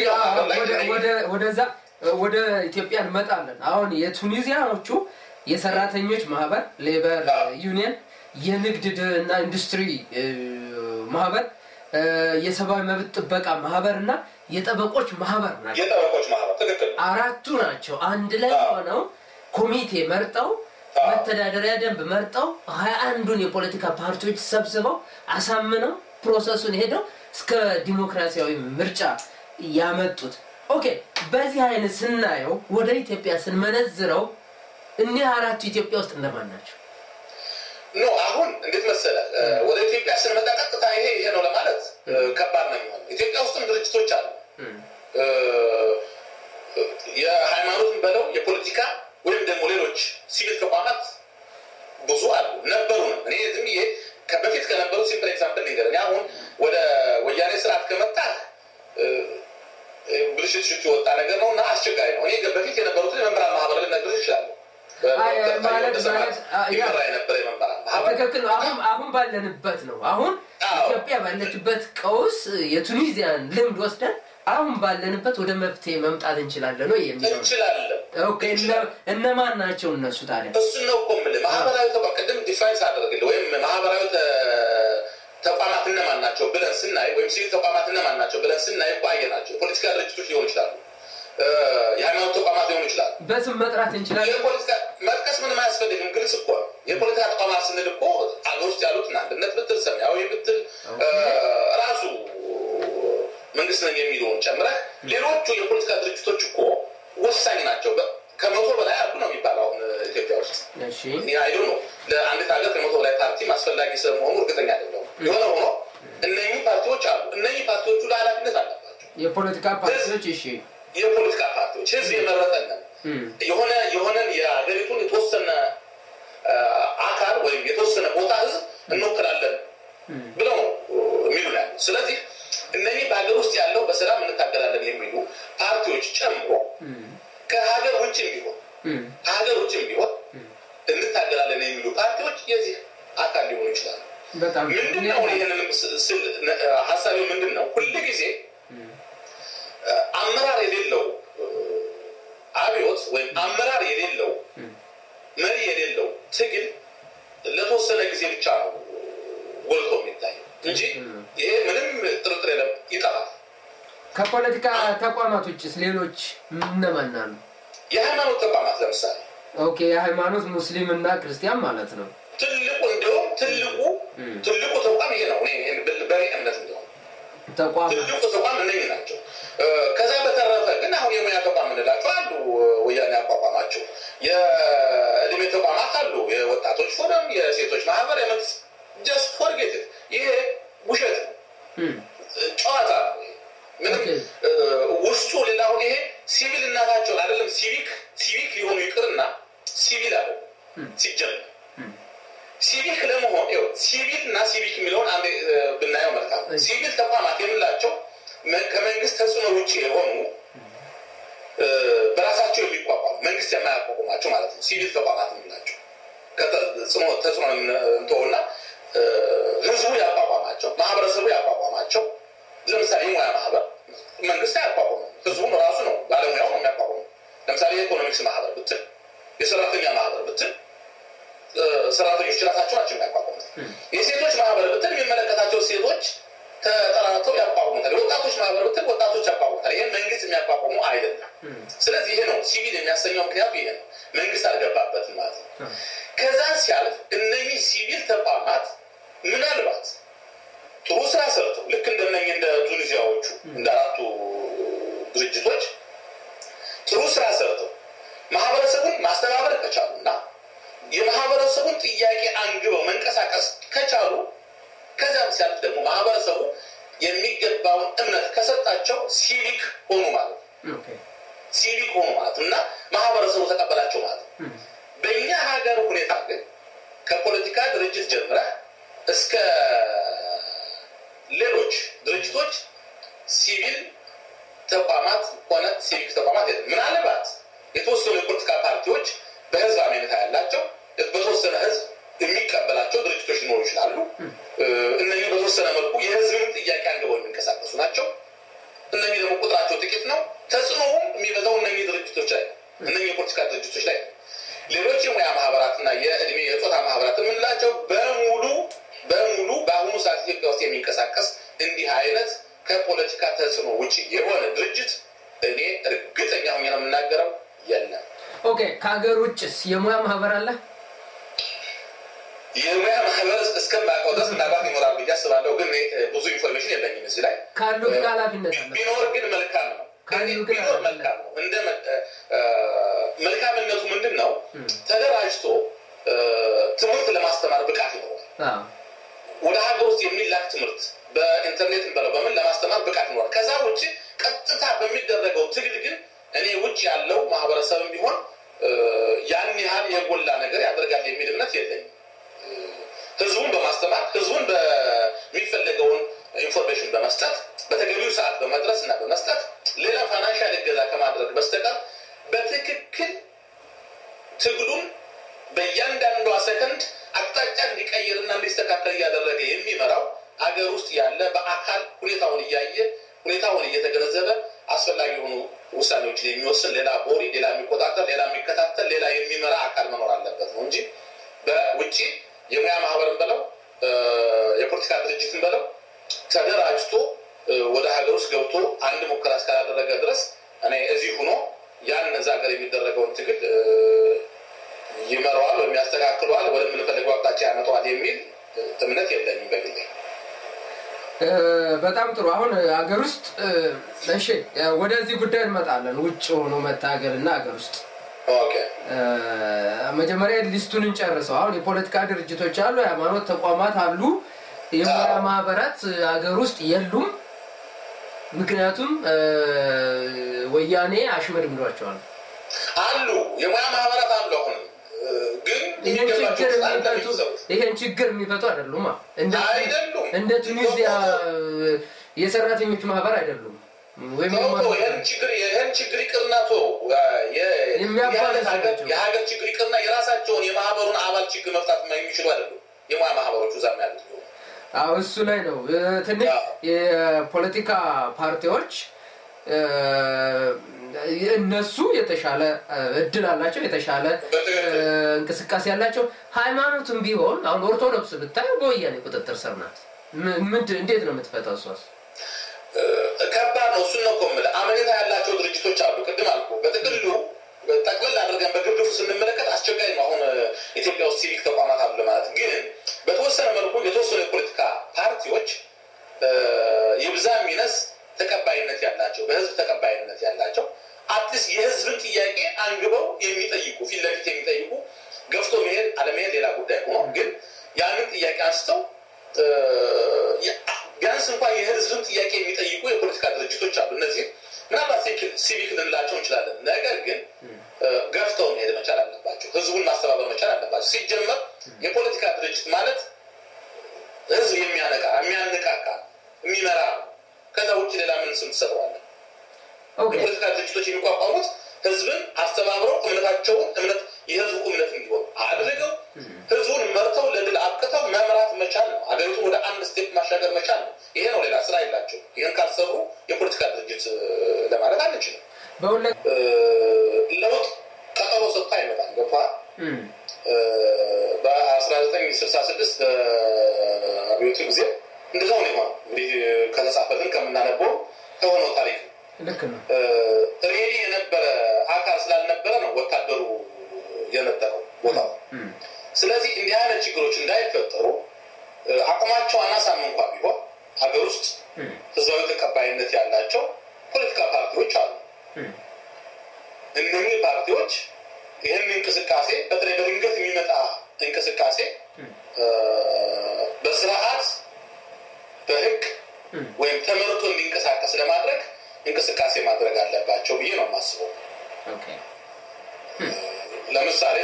ወደ ኢትዮጵያ እንመጣለን። አሁን የቱኒዚያኖቹ የሰራተኞች ማህበር ሌበር ዩኒየን፣ የንግድ እና ኢንዱስትሪ ማህበር፣ የሰብአዊ መብት ጥበቃ ማህበርና የጠበቆች ማህበር ናቸው። የጠበቆች ማህበር ትክክል። አራቱ ናቸው አንድ ላይ ሆነው ኮሚቴ መርጠው መተዳደሪያ ደንብ መርጠው 21ዱን የፖለቲካ ፓርቲዎች ሰብስበው አሳምነው ፕሮሰሱን ሄደው እስከ ዲሞክራሲያዊ ምርጫ ያመጡት። ኦኬ በዚህ አይነት ስናየው ወደ ኢትዮጵያ ስንመነዝረው እነዚህ አራቱ ኢትዮጵያ ውስጥ እንደማን ናቸው? ኖ አሁን እንዴት መሰለህ ወደ ኢትዮጵያ ስንመጣ ቀጥታ ይሄ ነው ለማለት ከባድ ነው የሚሆነው። ኢትዮጵያ ውስጥም ድርጅቶች አሉ። የሃይማኖትን በለው የፖለቲካ ወይም ደግሞ ሌሎች ሲቪል ተቋማት ብዙ አሉ ነበሩ። እኔ ዝም ይሄ ከበፊት ከነበሩ ሲምፕል ኤግዛምፕል ንገረኝ። አሁን ወደ ወያኔ ስርዓት ከመጣ ብልሽት ወጣ ነገር ነውና አስቸጋሪ ነው። እኔ በፊት የነበሩትን የመምህራን ማህበር ልነግርህ እችላለሁ። አሁን ባለንበት ነው። አሁን ኢትዮጵያ ባለችበት ቀውስ የቱኒዚያን ልምድ ወስደን አሁን ባለንበት ወደ መፍትሄ መምጣት እንችላለን ነው የሚለው። ኦኬ እነማን ናቸው እነሱ ታዲያ? እሱ ነው ቆምለ ማህበራዊ ተቋም ዲፋይንስ አደረግልህ ወይም ማህበራዊ ተቋማት እነማን ናቸው ብለን ስናይ ወይም ሲቪል ተቋማት እነማን ናቸው ብለን ስናይ ባየናቸው ፖለቲካ ድርጅቶች ሊሆኑ ይችላሉ፣ የሃይማኖት ተቋማት ሊሆኑ ይችላሉ። በስም መጥራት እንችላለን። የፖለቲካ መጥቀስ ምንም አያስፈልግም፣ ግልጽ እኮ ነው። የፖለቲካ ተቋማት ስንል እኮ አገር ውስጥ ያሉት አንድነት ብትል ሰማያዊ ብትል ራሱ መንግስት ነኝ የሚለውን ጨምረህ ሌሎቹ የፖለቲካ ድርጅቶች እኮ ወሳኝ ናቸው። ከመቶ በላይ አሉ ነው የሚባለው አሁን ኢትዮጵያ ውስጥ። እሺ አይዶ ነው ለአንዲት ሀገር ከመቶ በላይ ፓርቲ ማስፈላጊ ስለመሆኑ እርግጠኛ አይደለሁም። የሆነ ሆኖ እነኚህ ፓርቲዎች አሉ። እነኚህ ፓርቲዎቹ ለኃላፊነት አለባቸው። የፖለቲካ ፓርቲዎች እሺ የፖለቲካ ፓርቲዎች ህዝብ የመረጠን የሆነን የሀገሪቱን የተወሰነ አካል ወይም የተወሰነ ቦታ ህዝብ እንወክላለን ብለው የሚሉናል። ስለዚህ እነኚህ በሀገር ውስጥ ያለው በሰላም እንታገላለን የሚሉ ፓርቲዎች ጨምሮ ከሀገር ውጭም ቢሆን እንታገላለን የሚሉ ፓርቲዎች የዚህ አካል ሊሆኑ ይችላሉ። ምንድነው ይሄንን ሐሳቡ ምንድነው? ሁሉ ጊዜ አመራር የሌለው አብዮት ወይም አመራር የሌለው መሪ የሌለው ትግል ለተወሰነ ጊዜ ብቻ ነው ጎልቶ የሚታየው እንጂ ይሄ ምንም ጥርጥር የለም ይጠፋል። ከፖለቲካ ተቋማት ውጭስ ሌሎች እነማን አሉ? የሃይማኖት ተቋማት ለምሳሌ ኦኬ የሃይማኖት ሙስሊምና ክርስቲያን ማለት ነው። ትልቁ ተቋም ይሄ ነው። በእኔ እምነት እንደሆነ ትልቁ ተቋም እነዚህ ናቸው። ከዛ በተረፈ ግን አሁን የሙያ ተቋም እንላቸው አሉ። ወያኔ አቋቋማቸው የእድሜ ተቋማት አሉ። የወጣቶች ፎረም፣ የሴቶች ማህበር፣ just forget it። ይሄ ውሸት ነው፣ ጨዋታ ነው። ምንም ውስጡ ሌላው ይሄ ሲቪል እናታቸው አይደለም። ሲቪክ ሊሆኑ ይቅርና ሲቪል አለ ሲጀምር ሲቪክ ለመሆን ሲቪል እና ሲቪክ የሚለውን አንድ ብናየው መልካም። ሲቪል ተቋማት የምላቸው ከመንግስት ተጽዕኖ ውጪ የሆኑ በራሳቸው የሚቋቋሙ መንግስት የማያቋቁማቸው ማለት ነው። ሲቪል ተቋማት የምላቸው ተጽዕኖ እንተውና ህዝቡ ያቋቋማቸው፣ ማህበረሰቡ ያቋቋማቸው። ለምሳሌ ሙያ ማህበር መንግስት አያቋቁመው፣ ህዝቡ ራሱ ነው፣ ባለሙያው ነው የሚያቋቁመው። ለምሳሌ የኢኮኖሚክስ ማህበር ብትል፣ የሰራተኛ ማህበር ብትል ሰራተኞች ራሳቸው ናቸው የሚያቋቁሙት። የሴቶች ማህበር ብትል የሚመለከታቸው ሴቶች ተጠራርተው ያቋቁሙታል። የወጣቶች ማህበር ብትል ወጣቶች ያቋቁሙታል። ይሄ መንግስት የሚያቋቁሙ አይደለም። ስለዚህ ይሄ ነው ሲቪል የሚያሰኘው ምክንያቱ ይሄ ነው፣ መንግስት አልገባበትም ማለት ነው። ከዛ ሲያልፍ እነኚህ ሲቪል ተቋማት ምናልባት ጥሩ ስራ ሰርተው ልክ እንደነኚህ እንደ ቱኒዚያዎቹ እንደ አራቱ ድርጅቶች ጥሩ ስራ ሰርተው ማህበረሰቡን ማስተባበር ከቻሉና የማህበረሰቡን ጥያቄ አንግበው መንቀሳቀስ ከቻሉ ከዛም ሲያልፍ ደግሞ ማህበረሰቡ የሚገባውን እምነት ከሰጣቸው ሲቪክ ሆኑ ማለት ነው። ሲቪክ ሆኑ ማለት እና ማህበረሰቡ ተቀበላቸው ማለት ነው። በእኛ ሀገር ሁኔታ ግን ከፖለቲካ ድርጅት ጀምረህ እስከ ሌሎች ድርጅቶች ሲቪል ተቋማት ሆነ ሲቪክ ተቋማት ምናልባት የተወሰኑ የፖለቲካ ፓርቲዎች በህዝብ አመኔታ ያላቸው በተወሰነ ህዝብ የሚቀበላቸው ድርጅቶች ሊኖሩ ይችላሉ። እነዚህ በተወሰነ መልኩ የህዝብን ጥያቄ አንግበው የሚንቀሳቀሱ ናቸው። እነዚህ ደግሞ ቁጥራቸው ጥቂት ነው። ተጽዕኖውም የሚበዛው እነዚህ ድርጅቶች ላይ ነው፣ እነዚህ የፖለቲካ ድርጅቶች ላይ ነው። ሌሎች የሙያ ማህበራትና የእድሜ የጾታ ማህበራት የምንላቸው በሙሉ በአሁኑ ሰዓት ኢትዮጵያ ውስጥ የሚንቀሳቀስ እንዲህ አይነት ከፖለቲካ ተጽዕኖ ውጪ የሆነ ድርጅት እኔ እርግጠኛ ሆኜ ነው የምናገረው የለም። ኦኬ ከሀገር ውጭስ የሙያ ማህበር አለ? የሙያ ማህበር እስከማውቀው ድረስ ምናልባት ይኖራል ብዬ አስባለሁ፣ ግን ብዙ ኢንፎርሜሽን የለኝም እዚህ ላይ። ካሉ ግን ኃላፊነት አለ። ቢኖር ግን መልካም ነው። ቢኖር መልካም ነው። እንደ መልካምነቱ ምንድን ነው? ተደራጅቶ ትምህርት ለማስተማር ብቃት ይኖራል። ወደ ሀገር ውስጥ የሚላክ ትምህርት በኢንተርኔት በለው በምን ለማስተማር ብቃት ይኖራል። ከዛ ውጭ ቀጥታ በሚደረገው ትግል ግን እኔ ውጭ ያለው ማህበረሰብም ቢሆን ያን ያህል የጎላ ነገር ያደርጋል የሚል እምነት የለኝም። ህዝቡን በማስተማር ህዝቡን በሚፈልገውን ኢንፎርሜሽን በመስጠት በተገቢው ሰዓት በመድረስ እና በመስጠት ሌላ ፋይናንሻል እገዛ ከማድረግ በስተቀር በትክክል ትግሉን በእያንዳንዷ ሰከንድ አቅጣጫ እንዲቀይርና እንዲስተካከል እያደረገ የሚመራው ሀገር ውስጥ ያለ በአካል ሁኔታውን እያየ ሁኔታውን እየተገነዘበ አስፈላጊ የሆኑ ውሳኔዎችን የሚወስን ሌላ ቦዲ፣ ሌላ የሚቆጣጠር፣ ሌላ የሚከታተል፣ ሌላ የሚመራ አካል መኖር አለበት ነው እንጂ በውጪ የሙያ ማህበርን በለው የፖለቲካ ድርጅትን በለው ተደራጅቶ ወደ ሀገር ውስጥ ገብቶ አንድ ሙከራ እስካላደረገ ድረስ እኔ እዚህ ሆኖ ያን እዛ ሀገር የሚደረገውን ትግል ይመራዋል ወይም ያስተካክለዋል ወደ ምንፈልገው አቅጣጫ ያመጣዋል የሚል እምነት የለኝም በግሌ። በጣም ጥሩ። አሁን ሀገር ውስጥ እሺ ወደዚህ ጉዳይ እንመጣለን። ውጭ ሆኖ መታገልና ሀገር ውስጥ ኦኬ መጀመሪያ ሊስቱን እንጨርሰው። አሁን የፖለቲካ ድርጅቶች አሉ፣ የሃይማኖት ተቋማት አሉ፣ የሙያ ማህበራት ሀገር ውስጥ የሉም። ምክንያቱም ወያኔ አሽመድምዷቸዋል አሉ የሙያ ማህበራት አሉ አሁን ግን ይሄን ችግር የሚፈቱ አይደሉም እንደ ቱኒዚያ የሰራተኞች ማህበር አይደሉም ወይም ይሄን ችግር ይቅርናቶ የሀገር ችግር ይቅርና የራሳቸውን የማህበሩን አባል ችግር መፍታት የሚችሉ አይደሉም የሙያ ማህበሮቹ ዛም ያሉት እሱ ላይ ነው ትንሽ የፖለቲካ ፓርቲዎች እነሱ የተሻለ እድል አላቸው የተሻለ እንቅስቃሴ ያላቸው ሃይማኖትም ቢሆን አሁን ኦርቶዶክስ ብታይ በወያኔ ቁጥጥር ስር ናት እንዴት ነው የምትፈታው እሷስ ከባድ ነው እሱ ነው ቆምለ አመኔታ ያላቸው ድርጅቶች አሉ ቅድም አልኩ በጥቅሉ ጠቅለል አድርገን በግብግብ ስንመለከት አስቸጋሪ ነው አሁን ኢትዮጵያ ውስጥ ሲቪክ ተቋማት አሉ ማለት ግን በተወሰነ መልኩ የተወሰኑ የፖለቲካ ፓርቲዎች የብዛም ሚነስ ተቀባይነት ያላቸው በህዝብ ተቀባይነት ያላቸው አትሊስት የህዝብን ጥያቄ አንግበው የሚጠይቁ ፊልለፊት የሚጠይቁ ገፍቶ መሄድ አለመሄድ ሌላ ጉዳይ ሆኖ ግን ያንን ጥያቄ አንስተው ቢያንስ እንኳን የህዝብን ጥያቄ የሚጠይቁ የፖለቲካ ድርጅቶች አሉ እነዚህ ምናልባት ሲቪክ ልንላቸው እንችላለን ነገር ግን ገፍተው መሄድ መቻል አለባቸው ህዝቡን ማስተባበር መቻል አለባቸው ሲጀመር የፖለቲካ ድርጅት ማለት ህዝብ የሚያነቃቃ የሚመራ ከዛ ውጭ ሌላ ምን ስም ተሰጥቷል የፖለቲካ ድርጅቶች የሚቋቋሙት ህዝብን አስተባብረው እምነት የህዝቡ እምነት እንዲሆን አድርገው ህዝቡን መርተው ለድል አብቅተው መምራት መቻል ነው አገሪቱን ወደ አንድ ስቴፕ ማሻገር መቻል ነው ይሄ ነው ሌላ ስራ የላቸው ይሄን ካልሰሩ የፖለቲካ ድርጅት ለማለት አንችልም ለውጥ ቀጠሮ ሰጥታ ይመጣል ገፋ በ1966 አብዮቱ ጊዜ እንደዛው ነው እንግዲህ ከተጻፈልን ከምናነበው ከሆነው ታሪክ ልክ ነው ሬዲ የነበረ አካል ስላልነበረ ነው ወታደሩ የነበረው ቦታው ስለዚህ እንዲህ አይነት ችግሮች እንዳይፈጠሩ አቋማቸው አናሳም እንኳን ቢሆን ሀገር ውስጥ ህዝባዊ ተቀባይነት ያላቸው ፖለቲካ ፓርቲዎች አሉ እነዚህ ፓርቲዎች ይህን እንቅስቃሴ በተለይ በድንገት የሚመጣ እንቅስቃሴ በስርዓት በህግ ወይም ተመርጦ እንዲንቀሳቀስ ለማድረግ እንቅስቃሴ ማድረግ አለባቸው ብዬ ነው የማስበው ለምሳሌ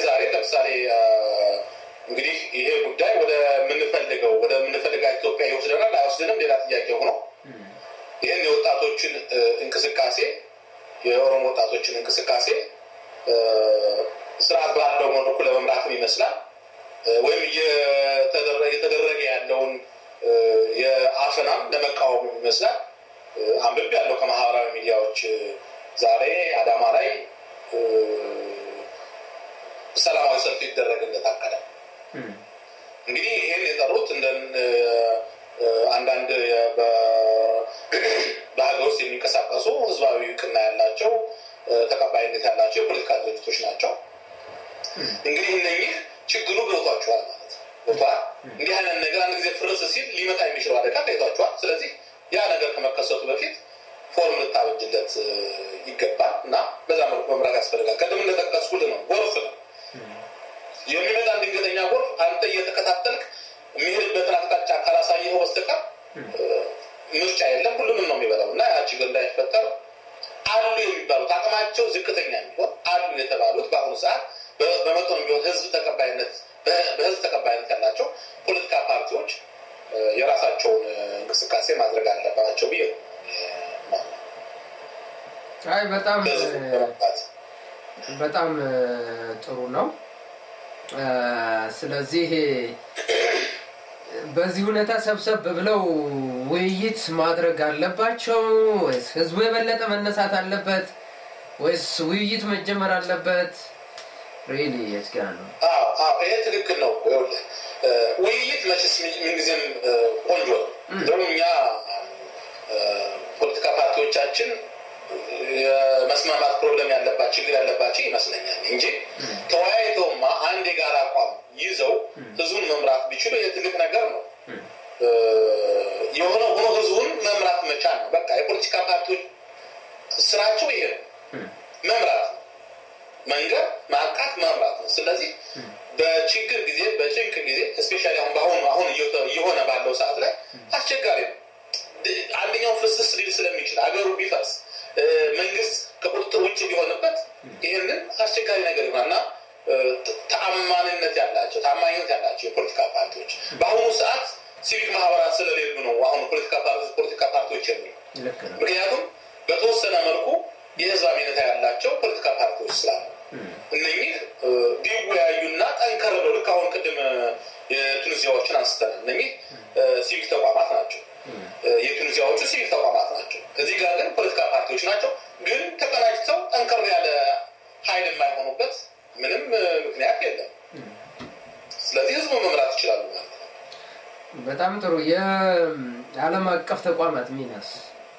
እንግዲህ ይሄ ጉዳይ ወደ ምንፈልገው ኢትዮጵያ ይወስደናል አይወስደንም ሌላ ጥያቄ ሆኖ ይሄን የወጣቶችን እንቅስቃሴ የኦሮሞ ወጣቶችን እንቅስቃሴ ስርዓት ባለው መልኩ ለመምራትም ይመስላል ወይም እየተደረገ ያለውን የአፈናም ለመቃወም ይመስላል አንብቤ ያለው ከማህበራዊ ሚዲያዎች ዛሬ አዳማ ላይ ሰላማዊ ሰልፍ ይደረግለት አቀደ እንግዲህ ይሄን የጠሩት እንደ አንዳንድ በሀገር ውስጥ የሚንቀሳቀሱ ህዝባዊ ቅና ያላቸው ተቀባይነት ያላቸው የፖለቲካ ድርጅቶች ናቸው እንግዲህ እነኚህ ችግሩ ገብቷቸዋል ማለት ነው እንዲህ አይነት ነገር አንድ ጊዜ ፍርስ ሲል ሊመጣ የሚችለው አደጋ ታይቷቸዋል ስለዚህ ያ ነገር ከመከሰቱ በፊት ፎርም ልታበጅለት ይገባል እና በዛ መልኩ መምራት ያስፈልጋል ቀደም እንደጠቀስኩት ነው ጎርፍ ነው የሚመጣ ድንገተኛ ጎርፍ አንተ እየተከታተልክ የሚሄድበትን አቅጣጫ ካላሳየኸው በስተቀር ምርጫ የለም ሁሉንም ነው የሚበላው እና ያ ችግር እንዳይፈጠር አሉ የሚባሉት አቅማቸው ዝቅተኛ የሚሆን አሉ የተባሉት በአሁኑ ሰዓት በመጠኑ ቢሆን በህዝብ ተቀባይነት ያላቸው ፖለቲካ ፓርቲዎች የራሳቸውን እንቅስቃሴ ማድረግ አለባቸው ብዬ አይ በጣም ጥሩ ነው ስለዚህ በዚህ ሁኔታ ሰብሰብ ብለው ውይይት ማድረግ አለባቸው ወይስ ህዝቡ የበለጠ መነሳት አለበት ወይስ ውይይት መጀመር አለበት ሪሊ የትጋን ነው ይሄ ትክክል ነው ውይይት መቼስ ምንጊዜም ቆንጆ ነው እኛ ፖለቲካ ፓርቲዎቻችን የመስማማት ፕሮብሌም ያለባቸው ችግር ያለባቸው ይመስለኛል እንጂ ተወያይተውማ አንድ የጋራ አቋም ይዘው ህዝቡን መምራት ቢችሉ የትልቅ ነገር ነው የሆነ ሆኖ ህዝቡን መምራት መቻል ነው በቃ የፖለቲካ ፓርቲዎች ስራቸው ይሄ ነው መምራት መንገር ማቃት መምራት ነው ስለዚህ በችግር ጊዜ በጭንቅ ጊዜ ስፔሻሊ አሁን እየሆነ ባለው ሰዓት ላይ አስቸጋሪ ነው አንደኛው ማንኛውም ፍስስ ሊል ስለሚችል አገሩ ቢፈርስ መንግስት ከቁጥጥር ውጭ ቢሆንበት ይሄንን አስቸጋሪ ነገር ይሆናልና ተአማንነት ያላቸው የፖለቲካ ፓርቲዎች በአሁኑ ሰዓት ሲቪክ ማህበራት ስለሌሉ ነው አሁን ፖለቲካ ፓርቲዎች የሚሉ ምክንያቱም በተወሰነ መልኩ የህዝብ አመኔታ ያላቸው ፖለቲካ ፓርቲዎች ስላሉ እነኚህ ቢወያዩና ጠንከር ብለው ልክ አሁን ቅድም የቱኒዚያዎችን አንስተናል እነኚህ ሲቪክ ተቋማት ናቸው የቱኒዚያዎቹ ሲቪክ ተቋማት ናቸው እዚህ ጋር ግን ፖለቲካ ፓርቲዎች ናቸው ግን ተቀናጅተው ጠንከር ያለ ኃይል የማይሆኑበት ምንም ምክንያት የለም ስለዚህ ህዝቡ መምራት ይችላል ማለት ነው በጣም ጥሩ የዓለም አቀፍ ተቋማት ሚናስ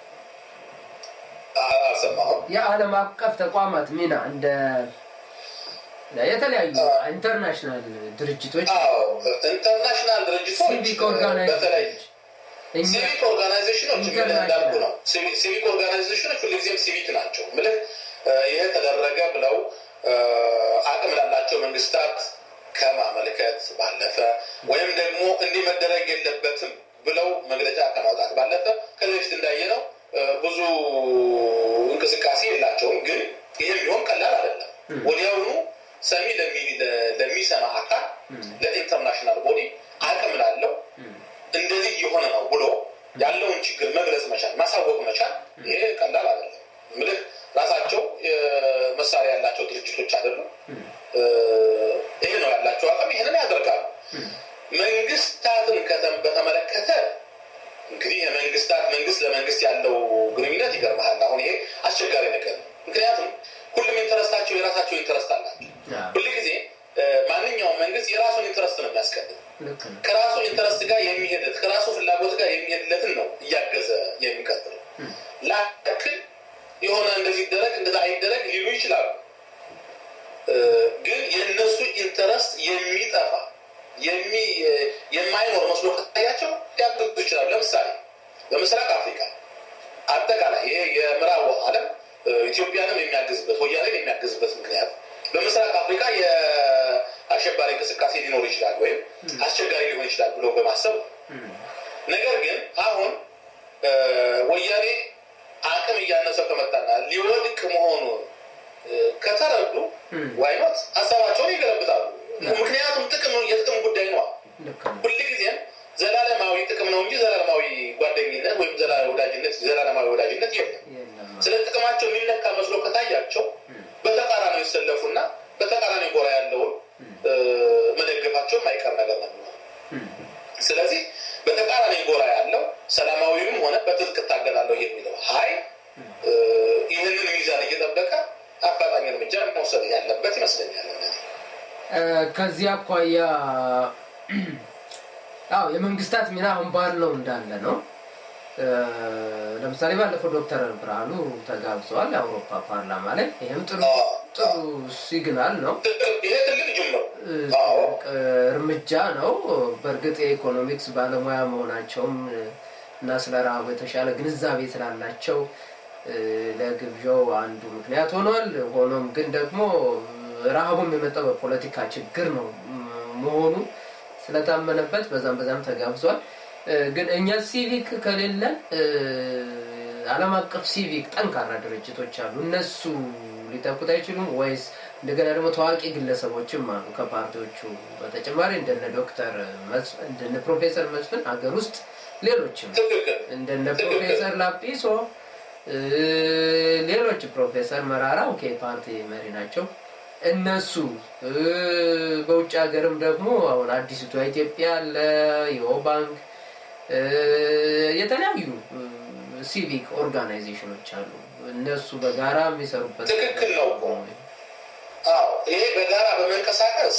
የዓለም አቀፍ ተቋማት ሚና እንደ የተለያዩ ኢንተርናሽናል ድርጅቶች ኢንተርናሽናል ድርጅቶች ሲቪክ ኦርጋናይዜሽኖች እንዳልኩ ነው ሲቪክ ኦርጋናይዜሽኖች ሁልጊዜም ሲቪክ ናቸው ማለት ይሄ ተደረገ ብለው አቅም ላላቸው መንግስታት ከማመልከት ባለፈ ወይም ደግሞ እንዲህ መደረግ የለበትም ብለው መግለጫ ከማውጣት ባለፈ ከዚህ እንዳየነው ብዙ እንቅስቃሴ የላቸውም ግን ይሄ ቢሆን ቀላል አይደለም ወዲያውኑ ሰሚ ለሚሰማ አካል ለኢንተርናሽናል ቦዲ አቅም ላለው እንደዚህ የሆነ ነው ብሎ ያለውን ችግር መግለጽ መቻል ማሳወቅ መቻል ይሄ ቀላል አይደለም ማለት ራሳቸው መሳሪያ ያላቸው ድርጅቶች አይደሉም ይሄ ነው ያላቸው አቅም ይሄንን ያደርጋሉ መንግስታትን በተመለከተ እንግዲህ መንግስት ለመንግስት ያለው ግንኙነት ይገርማል አሁን ይሄ አስቸጋሪ ነገር ምክንያቱም ሁሉም ኢንተረስታቸው የራሳቸው ኢንተረስት አላቸው ሁልጊዜ ማንኛውም መንግስት የራሱን ኢንተረስት ነው የሚያስቀድም ከራሱ ኢንተረስት ጋር የሚሄድለት ከራሱ ፍላጎት ጋር የሚሄድለትን ነው እያገዘ የሚቀጥለው ላክል የሆነ እንደዚህ ይደረግ እንደዛ አይደረግ ሊሉ ይችላሉ ግን የነሱ ኢንተረስት የሚጠፋ የማይኖር መስሎ ከታያቸው ያጥቱ ይችላል ለምሳሌ በምስራቅ አፍሪካ አጠቃላይ ይሄ የምዕራቡ ዓለም ኢትዮጵያንም የሚያግዝበት ወያኔን የሚያግዝበት ምክንያት በምስራቅ አፍሪካ የአሸባሪ እንቅስቃሴ ሊኖር ይችላል ወይም አስቸጋሪ ሊሆን ይችላል ብሎ በማሰብ ነገር ግን አሁን ወያኔ አቅም እያነሰው ከመጣና ሊወድቅ መሆኑ ከተረዱ ዋይኖት ሐሳባቸውን ይገለብጣሉ ምክንያቱም የጥቅም ጉዳይ ነው ሁልጊዜም ዘላለማዊ ጥቅም ነው እንጂ ዘላለማዊ ጓደኝነት ወይም ዘላለማዊ ወዳጅነት የለም ስለ ጥቅማቸው የሚነካ መስሎ ከታያቸው በተቃራኒው ይሰለፉና በተቃራኒ ጎራ ያለውን መደገፋቸው የማይቀር ነገር ነው ስለዚህ በተቃራኒ ጎራ ያለው ሰላማዊም ሆነ በትጥቅ ታገላለሁ የሚለው ኃይል ይህንን ሚዛን እየጠበቀ አፋጣኝ እርምጃ መውሰድ ያለበት ይመስለኛል ከዚህ አኳያ የመንግስታት ሚና አሁን ባለው እንዳለ ነው ለምሳሌ ባለፈው ዶክተር ብርሃኑ ተጋብዘዋል የአውሮፓ ፓርላማ ላይ ይሄም ጥሩ ሲግናል ነው ይሄ ትልቅ ጅምር እርምጃ ነው በእርግጥ የኢኮኖሚክስ ባለሙያ መሆናቸውም እና ስለራው የተሻለ ግንዛቤ ስላላቸው ለግብዣው አንዱ ምክንያት ሆኖም ግን ደግሞ ረሃቡም የመጣው በፖለቲካ ችግር ነው መሆኑ ስለታመነበት በዛም ተጋብዟል ግን እኛ ሲቪክ ከሌለ ዓለም አቀፍ ሲቪክ ጠንካራ ድርጅቶች አሉ እነሱ ሊተኩት አይችሉም ወይስ እንደገና ደግሞ ታዋቂ ግለሰቦችም አሉ ከፓርቲዎቹ በተጨማሪ እንደነ ዶክተር መስፍን እንደነ ፕሮፌሰር መስፍን አገር ውስጥ ሌሎችም እንደነ ፕሮፌሰር ላጲሶ ሌሎች ፕሮፌሰር መራራ ፓርቲ መሪ ናቸው እነሱ በውጭ ሀገርም ደግሞ አሁን አዲስቷ ኢትዮጵያ ለዮባንክ የተለያዩ ሲቪክ ኦርጋናይዜሽኖች አሉ እነሱ በጋራ የሚሰሩበት ትክክል ነው ይሄ በጋራ በመንቀሳቀስ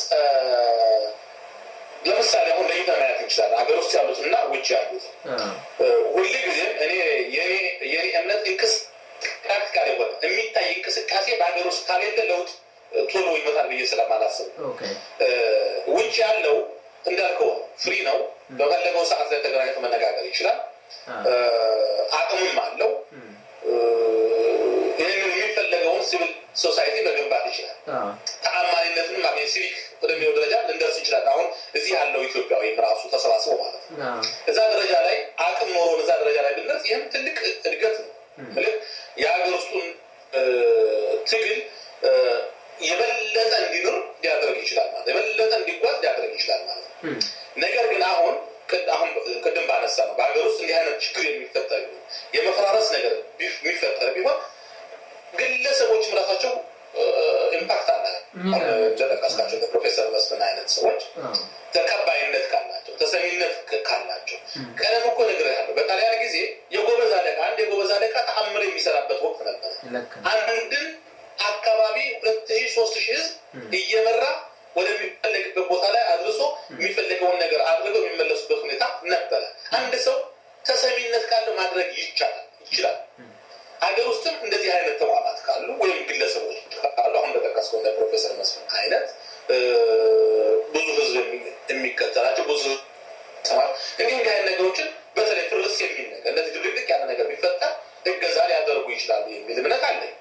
ለምሳሌ አሁን ለኢንተርኔት ይችላል ሀገር ውስጥ ያሉትና ውጭ ያሉት ሁልጊዜም የኔ እምነት ፕራክቲካሊ ሆነ የሚታይ እንቅስቃሴ በሀገር ውስጥ ካሌለ ለውጥ ቶሎ ይመጣል ብዬ ስለማላስብ ውጭ ያለው እንዳልከው ፍሪ ነው በፈለገው ሰዓት ላይ ተገናኝቶ መነጋገር ይችላል አቅምም አለው ይህንን የሚፈለገውን ሲቪል ሶሳይቲ መገንባት ይችላል ተአማኒ ተቀባይነቱን ማግኘት ሲቪክ ወደሚለው ደረጃ ልንደርስ እንችላለን። አሁን እዚህ ያለው ኢትዮጵያዊ ራሱ ተሰባስቦ ማለት ነው እዛ ደረጃ ላይ አቅም ኖሮን እዛ ደረጃ ላይ ብንደርስ ይህም ትልቅ እድገት ነው። ማለት የሀገር ውስጡን ትግል የበለጠ እንዲኖር ሊያደርግ ይችላል ማለት የበለጠ እንዲጓዝ ሊያደርግ ይችላል ማለት ነው። ነገር ግን አሁን ቅድም ባነሳ ነው በሀገር ውስጥ እንዲህ አይነት ችግር የሚፈጠር የመፈራረስ ነገር የሚፈጠር ቢሆን ግለሰቦችም ራሳቸው ኢምፓክት አለ። ለተቀስቃቸው ፕሮፌሰር መስፍን አይነት ሰዎች ተቀባይነት ካላቸው ተሰሚነት ካላቸው ቀደም እኮ ነገር ያለው በጣሊያን ጊዜ የጎበዝ አለቃ አንድ የጎበዝ አለቃ ተአምር የሚሰራበት ወቅት ነበር። አንድን አካባቢ 2000 3000 ህዝብ እየመራ ወደሚፈልግበት ቦታ ላይ አድርሶ የሚፈልገውን ነገር አድርገው የሚመለሱበት ሁኔታ ነበር። አንድ ሰው ተሰሚነት ካለው ማድረግ ይችላል። ሀገር ውስጥም እንደዚህ አይነት ተቋማት ካሉ ወይም ግለሰቦች ካሉ አሁን እንደተጠቀሰው እንደ ፕሮፌሰር መስፍን አይነት ብዙ ህዝብ የሚከተላቸው ብዙ ሰማት እንዲህ አይነት ነገሮችን በተለይ ፍርስ የሚል ነገር እንደዚህ ድብልቅ ያለ ነገር ቢፈጠር እገዛ ሊያደርጉ ይችላሉ የሚል እምነት አለኝ።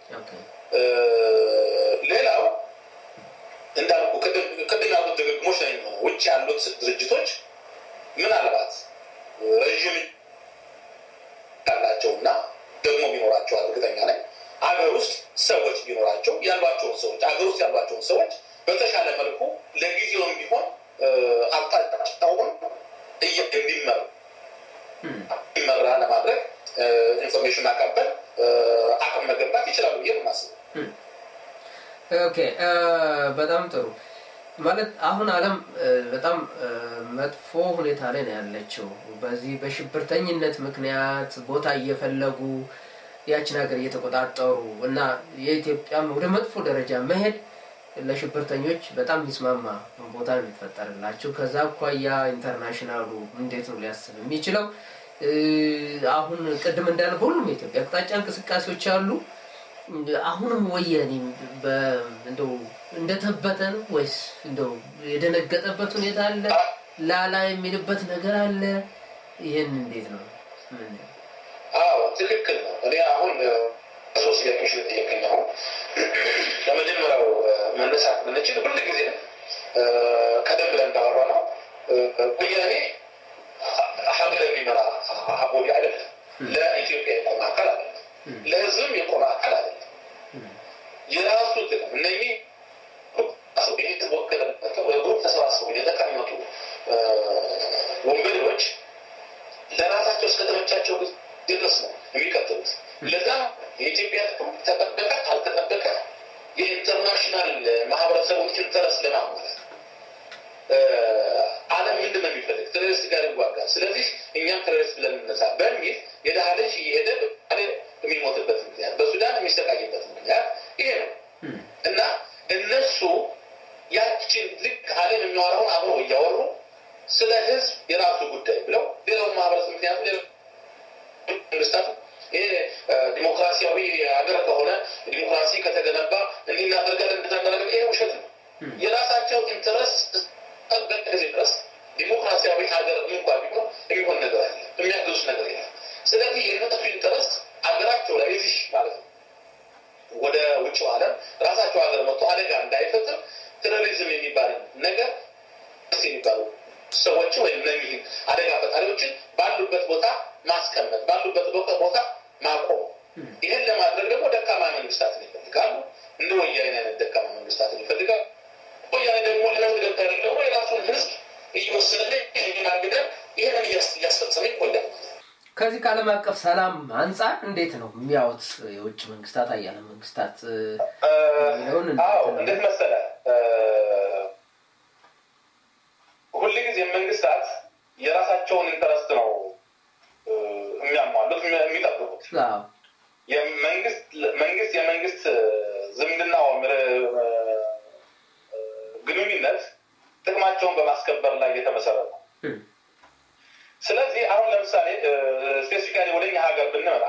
ሌላው እንዳልኩ ቅድም ያሉት ድግግሞች ነው የሚሆነው ውጭ ያሉት ድርጅቶች ምናልባት ረዥም ያላቸውና ደግሞ ቢኖራቸው እርግጠኛ ነኝ አገር ውስጥ ሰዎች ቢኖራቸው ያሏቸውን ሰዎች አገር ውስጥ ያሏቸውን ሰዎች በተሻለ መልኩ ለጊዜውም ቢሆን አጣጣውን እንዲመራ ለማድረግ ኢንፎርሜሽን ማቀበል አቅም መገንባት ይችላሉ ብዬ ነው የማስበው። ኦኬ በጣም ጥሩ። ማለት አሁን ዓለም በጣም መጥፎ ሁኔታ ላይ ነው ያለችው። በዚህ በሽብርተኝነት ምክንያት ቦታ እየፈለጉ ያችን ሀገር እየተቆጣጠሩ እና የኢትዮጵያም ወደ መጥፎ ደረጃ መሄድ ለሽብርተኞች በጣም ይስማማ ቦታ የሚፈጠርላቸው ከዛ አኳያ ኢንተርናሽናሉ እንዴት ነው ሊያስብ የሚችለው? አሁን ቅድም እንዳለ ሁሉም የኢትዮጵያ አቅጣጫ እንቅስቃሴዎች አሉ። አሁንም ወያኔ እንደው እንደተበተን ወይስ እንደው የደነገጠበት ሁኔታ አለ ላላ የሚልበት ነገር አለ? ይሄን እንዴት ነው? ትክክል ነው። እኔ አሁን ሶስት ያክሽ ተየከኛው ለመጀመሪያው መነሳት ምንችል ሁሉ ጊዜ ቀደም ብለን እንዳወራነው ወያኔ ሀገር የሚመራ አቦዲ አይደለም። ለኢትዮጵያ የቆመ አካል አይደለም። ለህዝብም የቆመ አካል አይደለም። የራሱ ጥቅም እነኚህ ቤት ወከለበት ወይም ተሰባስበው የተቀመጡ ወንበዴዎች ለራሳቸው እስከተመቻቸው ድረስ ነው የሚቀጥሉት። ለዛ የኢትዮጵያ ተጠበቀ አልተጠበቀ የኢንተርናሽናል ማህበረሰቦች ኢንተረስ ለማሟላት ዓለም ምንድን ነው የሚፈልግ? ቴሮሪስት ጋር ይዋጋል። ስለዚህ እኛም ቴሮሪስት ብለን እንነሳ በሚል የደሃ ልጅ እየሄደ የሚሞትበት ምክንያት በሱዳን የሚሰቃይበት ምክንያት ይሄ ነው እና እነሱ ያችን ልክ ዓለም የሚያወራውን አብረው እያወሩ ስለ ህዝብ የራሱ ጉዳይ ብለው ሌላውን ማህበረሰብ ምክንያቱም መንግስታት ይሄ ዲሞክራሲያዊ ሀገር ከሆነ ዲሞክራሲ ከተገነባ እንዲናደርጋለን እንደተናገረ ይሄ ውሸት ነው። የራሳቸው ኢንተረስት ተበቀዘ ድረስ ዲሞክራሲያዊ ሀገር እንኳን ቢሆን የሚሆን ነገር አለ የሚያገዙት ነገር የለም። ስለዚህ የነሱ ኢንተረስት ሀገራቸው ላይ እዚህ ማለት ነው ወደ ውጭ ዓለም ራሳቸው ሀገር መጥቶ አደጋ እንዳይፈጠር ቴሮሪዝም የሚባል ነገር ሲባሉ ሰዎች ወይ እነኚህ አደጋ ፈጣሪዎችን ባሉበት ቦታ ማስቀመጥ ባሉበት ቦታ ማቆም። ይሄን ለማድረግ ደግሞ ደካማ መንግስታትን ይፈልጋሉ። እንደ ወያኔ አይነት ደካማ መንግስታትን ይፈልጋሉ። ወያኔ ደግሞ ለነገር ተደረገው የራሱን ህዝብ እየወሰደ የሚናገር ይሄንን እያስፈጸመ ይቆያል። ከዚህ ዓለም አቀፍ ሰላም አንፃር እንዴት ነው የሚያዩት የውጭ መንግስታት አያለ መንግስታት እንዴት መሰለ ሁሉ ጊዜ መንግስታት የራሳቸውን ኢንተረስት ነው የሚያሟሉት የሚጠብቁት። የመንግስት ዝምድና ግንኙነት ጥቅማቸውን በማስከበር ላይ የተመሰረተ ነው። ስለዚህ አሁን ለምሳሌ ስፔሲፊካሊ ወደኛ ሀገር ብንመጣ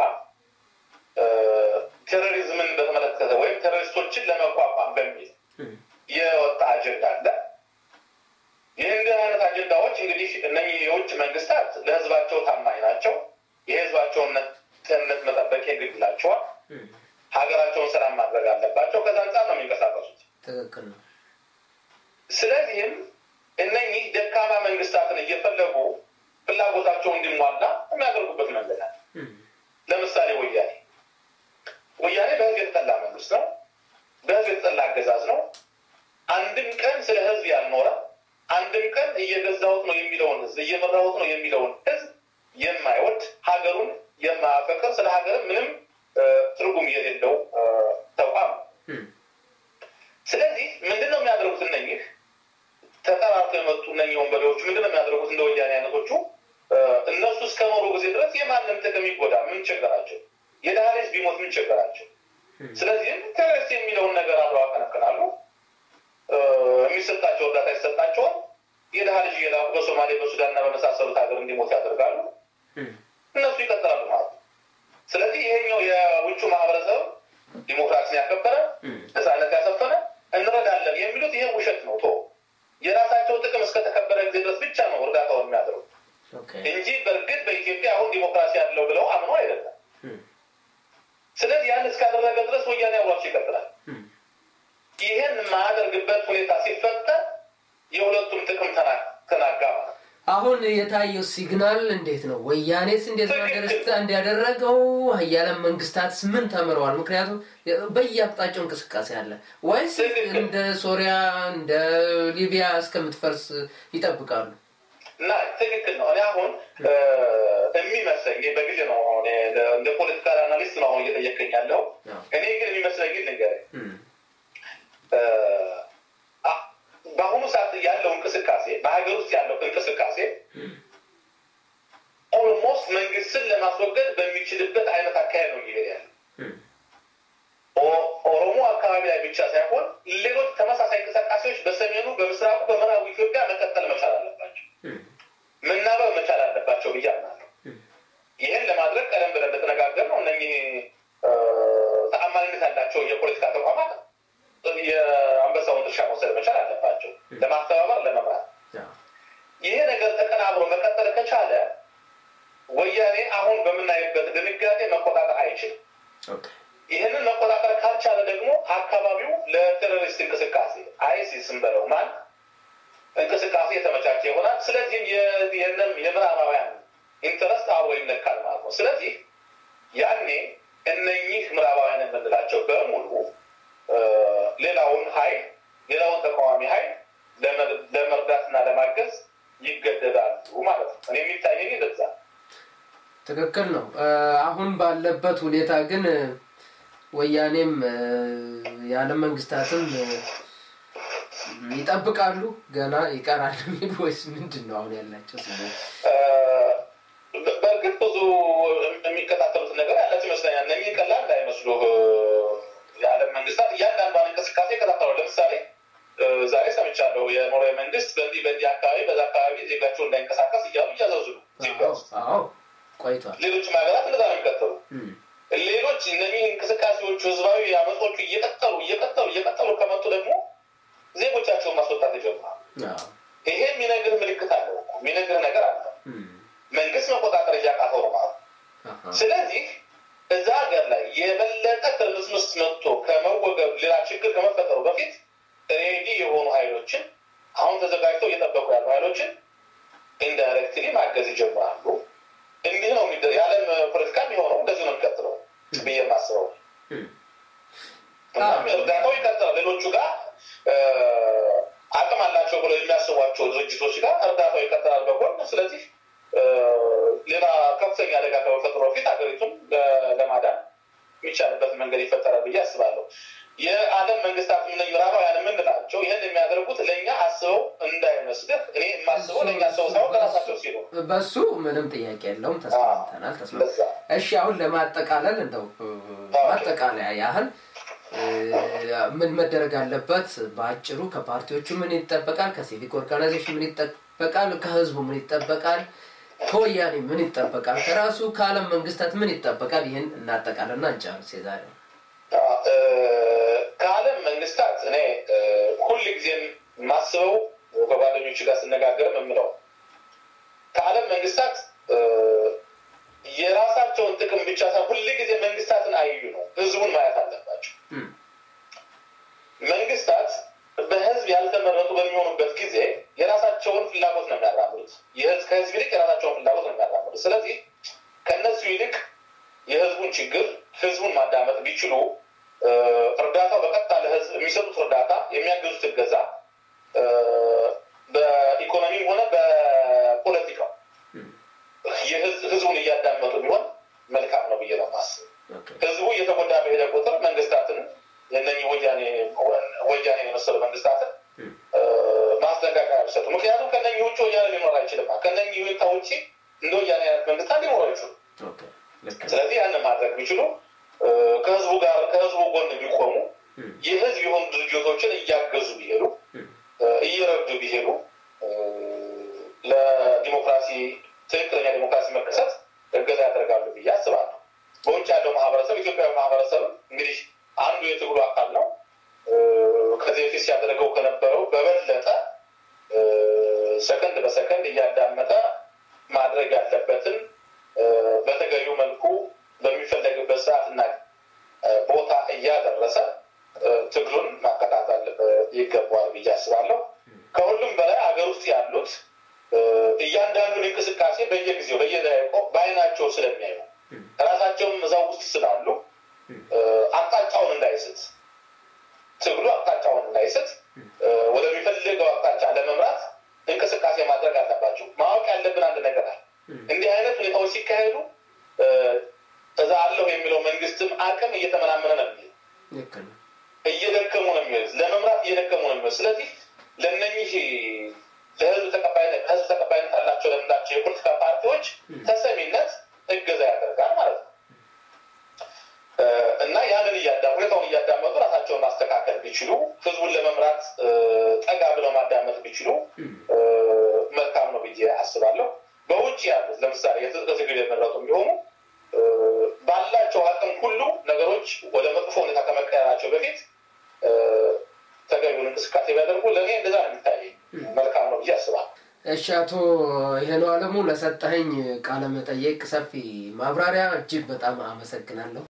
ቴሮሪዝምን በተመለከተ ወይም ቴሮሪስቶችን ለመቋቋም በሚል የወጣ አጀንዳ አለ። ይህን አይነት አጀንዳዎች እንግዲህ እነኚህ የውጭ መንግስታት ለህዝባቸው ታማኝ ናቸው። የህዝባቸውን ደህንነት መጠበቅ የግድ ይላቸዋል። ሀገራቸውን ሰላም ማድረግ አለባቸው። ከዛ አንፃር ነው የሚንቀሳቀሱት። ትክክል ነው። ስለዚህም እነኚህ ደካማ መንግስታትን እየፈለጉ ፍላጎታቸው እንዲሟላ የሚያደርጉበት መንገድ አለ። ለምሳሌ ወያኔ በህዝብ የተጠላ መንግስት ነው። በህዝብ የተጠላ አገዛዝ ነው። አንድም ቀን ስለ ህዝብ ያልኖረ፣ አንድም ቀን እየገዛሁት ነው የሚለውን ህዝብ እየመራሁት ነው የሚለውን ህዝብ የማይወድ፣ ሀገሩን የማያፈቅር፣ ስለ ሀገር ምንም ትርጉም የሌለው ተቋም። ስለዚህ ምንድነው የሚያደርጉት እነኚህ ተጠራርተው የመጡ እነኚህ ወንበዴዎች ምንድነው የሚያደርጉት? እንደ ወያኔ አይነቶቹ እነሱ እስከኖሩ ጊዜ ድረስ የማንም ጥቅም ይጎዳ ምን ቸገራቸው? የድሃ ልጅ ቢሞት ምን ቸገራቸው? ስለዚህም ቴሮሪስት የሚለውን ነገር አብረው ያቀነቅናሉ። የሚሰጣቸው እርዳታ ይሰጣቸዋል። የድሃ ልጅ እየላኩ በሶማሌ በሱዳንና በመሳሰሉት ሀገር እንዲሞት ያደርጋሉ። እነሱ ይቀጥላሉ ማለት ነው። ስለዚህ ይሄኛው የውጭ ማህበረሰብ ዲሞክራሲን ያከበረ ነፃነት ያሰፈነ እንረዳለን የሚሉት ይሄ ውሸት ነው። የራሳቸው ጥቅም እስከተከበረ ጊዜ ድረስ ብቻ ነው እርዳታውን የሚያደርጉት እንጂ በእርግጥ በኢትዮጵያ አሁን ዲሞክራሲ ያለው ብለው አምኖ አይደለም። ስለዚህ ያን እስካደረገ ድረስ ወያኔ አብሯቸው ይቀጥላል። ይሄን የማያደርግበት ሁኔታ ሲፈጠር የሁለቱም ጥቅም ተናጋ። አሁን የታየው ሲግናል እንዴት ነው? ወያኔስ እንዴት ማደረስታ እንዲያደረገው ሀያላን መንግስታት ምን ተመረዋል? ምክንያቱም በየአቅጣጫው እንቅስቃሴ አለ ወይስ እንደ ሶሪያ እንደ ሊቢያ እስከምትፈርስ ይጠብቃሉ? እና ትክክል ነው። እኔ አሁን የሚመስለኝ በግል ነው አሁን እንደ ፖለቲካል አናሊስት ነው አሁን እየጠየቀኝ ያለው። እኔ ግን የሚመስለኝ ነገር በአሁኑ ሰዓት ያለው እንቅስቃሴ በሀገር ውስጥ ያለው እንቅስቃሴ ኦልሞስት መንግስትን ለማስወገድ በሚችልበት አይነት አካሄድ ነው እየሄደ ያለው። ኦሮሞ አካባቢ ላይ ብቻ ሳይሆን ሌሎች ተመሳሳይ እንቅስቃሴዎች በሰሜኑ፣ በምስራቁ፣ በምዕራቡ ኢትዮጵያ መቀጠል መቻል አለባቸው፣ መናበብ መቻል አለባቸው ብዬ አምናለሁ። ይህን ለማድረግ ቀደም ብለን እንደተነጋገርነው እነኚህ ተአማኒነት ያላቸው የፖለቲካ ተቋማት የአንበሳውን ድርሻ መውሰድ መቻል አለባቸው ለማስተባበር፣ ለመምራት። ይሄ ነገር ተቀናብሮ መቀጠል ከቻለ ወያኔ አሁን በምናይበት ድንጋጤ መቆጣጠር አይችልም። ይህንን መቆጣጠር ካልቻለ ደግሞ አካባቢው ለቴሮሪስት እንቅስቃሴ አይሲስም በለው ማን እንቅስቃሴ የተመቻቸ ይሆናል። ስለዚህም የምዕራባውያን ኢንተረስት አብሮ ይነካል ማለት ነው። ስለዚህ ያኔ እነኚህ ምዕራባውያን የምንላቸው በሙሉ ሌላውን ተቃዋሚ ኃይል ለመርዳትና ለማገዝ ይገደዳሉ ማለት ነው። እኔ የሚታየኝ እንደዛ ትክክል ነው። አሁን ባለበት ሁኔታ ግን ወያኔም የዓለም መንግስታትም ይጠብቃሉ ገና ይቀራል የሚሉ ወይስ ምንድነው አሁን ያላቸው ስሜት? በእርግጥ ብዙ የሚከታተሉት ነገር ያላቸው ይመስለኛል። እነኚህ ቀላል እንዳይመስሉ የዓለም መንግስታት እያንዳንዷን እንቅስቃሴ ይከታተላሉ። ለምሳሌ ዛሬ ሰምቻለሁ የኖርዌይ መንግስት በዚህ አካባቢ በዛ አካባቢ ዜጋቸው እንዳይንቀሳቀስ እያሉ እያዘዙ ነው ኢትዮጵያ ውስጥ። ቆይቷል። ሌሎችም ሀገራት እንደዛ ነው የሚቀጥሉ። ሌሎች እነኚህ እንቅስቃሴዎቹ ህዝባዊ አመጾቹ እየቀጠሉ ከመጡ ደግሞ ዜጎቻቸውን ማስወጣት ይጀምራሉ። ይሄ የሚነግር ምልክት አለው፣ የሚነግር ነገር አለ። መንግስት መቆጣጠር እያቃተው ነው ማለት ነው። ስለዚህ እዛ ሀገር ላይ የበለጠ ትርምስምስ መጥቶ ከመወገብ ሌላ ችግር ከመፈጠሩ በፊት ሬዲ የሆኑ ኃይሎችን አሁን ተዘጋጅተው እየጠበቁ ያሉ ኃይሎችን ኢንዳይሬክትሊ ማገዝ ይጀምራሉ። እንዲህ ነው የዓለም ፖለቲካ የሚሆነው፣ እንደዚህ ነው የሚቀጥለው ብዬ የማስበው። እርዳታው ይቀጥላል። ሌሎቹ ጋር አቅም አላቸው ብለው የሚያስቧቸው ድርጅቶች ጋር እርዳታው ይቀጥላል በጎን። ስለዚህ ሌላ ከፍተኛ አደጋ ከመፈጠሩ በፊት ሀገሪቱን ለማዳን የሚቻልበት መንገድ ይፈጠራል ብዬ አስባለሁ። የዓለም መንግስታት ምዕራባውያን የምንላቸው ይህን የሚያደርጉት ለእኛ አስበው እንዳይመስልህ። እኔ የማስበው ለእኛ ሰው ሳይሆን ለራሳቸው ሲሉ በሱ ምንም ጥያቄ የለውም። ተስማምተናል። እሺ አሁን ለማጠቃለል እንደው ማጠቃለያ ያህል ምን መደረግ አለበት? በአጭሩ ከፓርቲዎቹ ምን ይጠበቃል? ከሲቪክ ኦርጋናይዜሽን ምን ይጠበቃል? ከህዝቡ ምን ይጠበቃል? ከወያኔ ምን ይጠበቃል? ከራሱ ከዓለም መንግስታት ምን ይጠበቃል? ይህን እናጠቃለልና እንጨርስ የዛሬው። ከዓለም መንግስታት እኔ ሁል ጊዜም ማስበው ከጓደኞች ጋር ስነጋገርም የምለው ከዓለም መንግስታት የራሳቸውን ጥቅም ብቻ ሳይሆን ሁል ጊዜ መንግስታትን አይዩ ነው፣ ህዝቡን ማየት አለባቸው። መንግስታት በህዝብ ያልተመረጡ በሚሆኑበት ጊዜ የሚሰጡት እርዳታ የሚያገዙት እገዛ በኢኮኖሚም ሆነ በፖለቲካው ህዝቡን እያዳመጡ ቢሆን መልካም ነው ብዬ ነው የማስበው። ህዝቡ እየተጎዳ በሄደ ቁጥር መንግስታትን የነኚህ ወያኔ የመሰሉ መንግስታትን ማስጠንቀቂያ ቢሰጡ። ምክንያቱም ከነኚህ ውጭ ወያኔ ሊኖር አይችልም። ከነኚህ ሁኔታ ውጭ እንደ ወያኔ አይነት መንግስታት ሊኖር አይችሉም። ስለዚህ ያንን ማድረግ ቢችሉ ከህዝቡ ጎን ቢቆሙ የህዝብ የሆኑ ድርጅቶችን እያገዙ ቢሄዱ እየረዱ ቢሄዱ ለዲሞክራሲ ትክክለኛ ዲሞክራሲ መከሰት እገዛ ያደርጋሉ ብዬ አስባለሁ። በውጭ ያለው ማህበረሰብ ኢትዮጵያዊ ማህበረሰብ እንግዲህ አንዱ የትግሉ አካል ነው። ከዚህ በፊት ሲያደርገው ከነበረው በበለጠ ሰከንድ በሰከንድ እያዳመጠ ማድረግ ያለበትን በተገቢው መልኩ በሚፈለግበት ሰዓትና ቦታ እያደረሰ ትግሉን ማከታተል ይገባዋል ብዬ አስባለሁ። ከሁሉም በላይ ሀገር ውስጥ ያሉት እያንዳንዱን እንቅስቃሴ በየጊዜው በየደቂቃው በአይናቸው ስለሚያዩ ራሳቸውም እዛው ውስጥ ስላሉ አቅጣጫውን እንዳይስት ትግሉ አቅጣጫውን እንዳይስት ወደሚፈልገው አቅጣጫ ለመምራት እንቅስቃሴ ማድረግ አለባቸው። ማወቅ ያለብን አንድ ነገር አለ። እንዲህ አይነት ሁኔታዎች ሲካሄዱ እዛ አለው የሚለው መንግስትም አቅም እየተመናመነ ነው የሚሄድ እየደከሙ ነው የሚሄድ ለመምራት እየደከሙ ነው የሚሄድ። ስለዚህ ለነኚህ ለህዝብ ተቀባይነት አላቸው ለምንላቸው የፖለቲካ ፓርቲዎች ተሰሚነት እገዛ ያደርጋል ማለት ነው እና ያንን ሁኔታውን እያዳመጡ ራሳቸውን ማስተካከል ቢችሉ ህዝቡን ለመምራት ጠጋ ብለው ማዳመጥ ቢችሉ መልካም ነው ብዬ አስባለሁ። በውጭ ያሉት ለምሳሌ የትግል የመረጡ ቢሆኑ ባላቸው አቅም ሁሉ ነገሮች ወደ መጥፎ ሁኔታ ከመቀየራቸው በፊት ተገቢውን እንቅስቃሴ ቢያደርጉ ለእኔ እንደዛ ነው የሚታየኝ። መልካም ነው ብዬ አስባለሁ። እሺ አቶ ይሄነው አለሙ ለሰጠኸኝ ቃለ መጠይቅ ሰፊ ማብራሪያ እጅግ በጣም አመሰግናለሁ።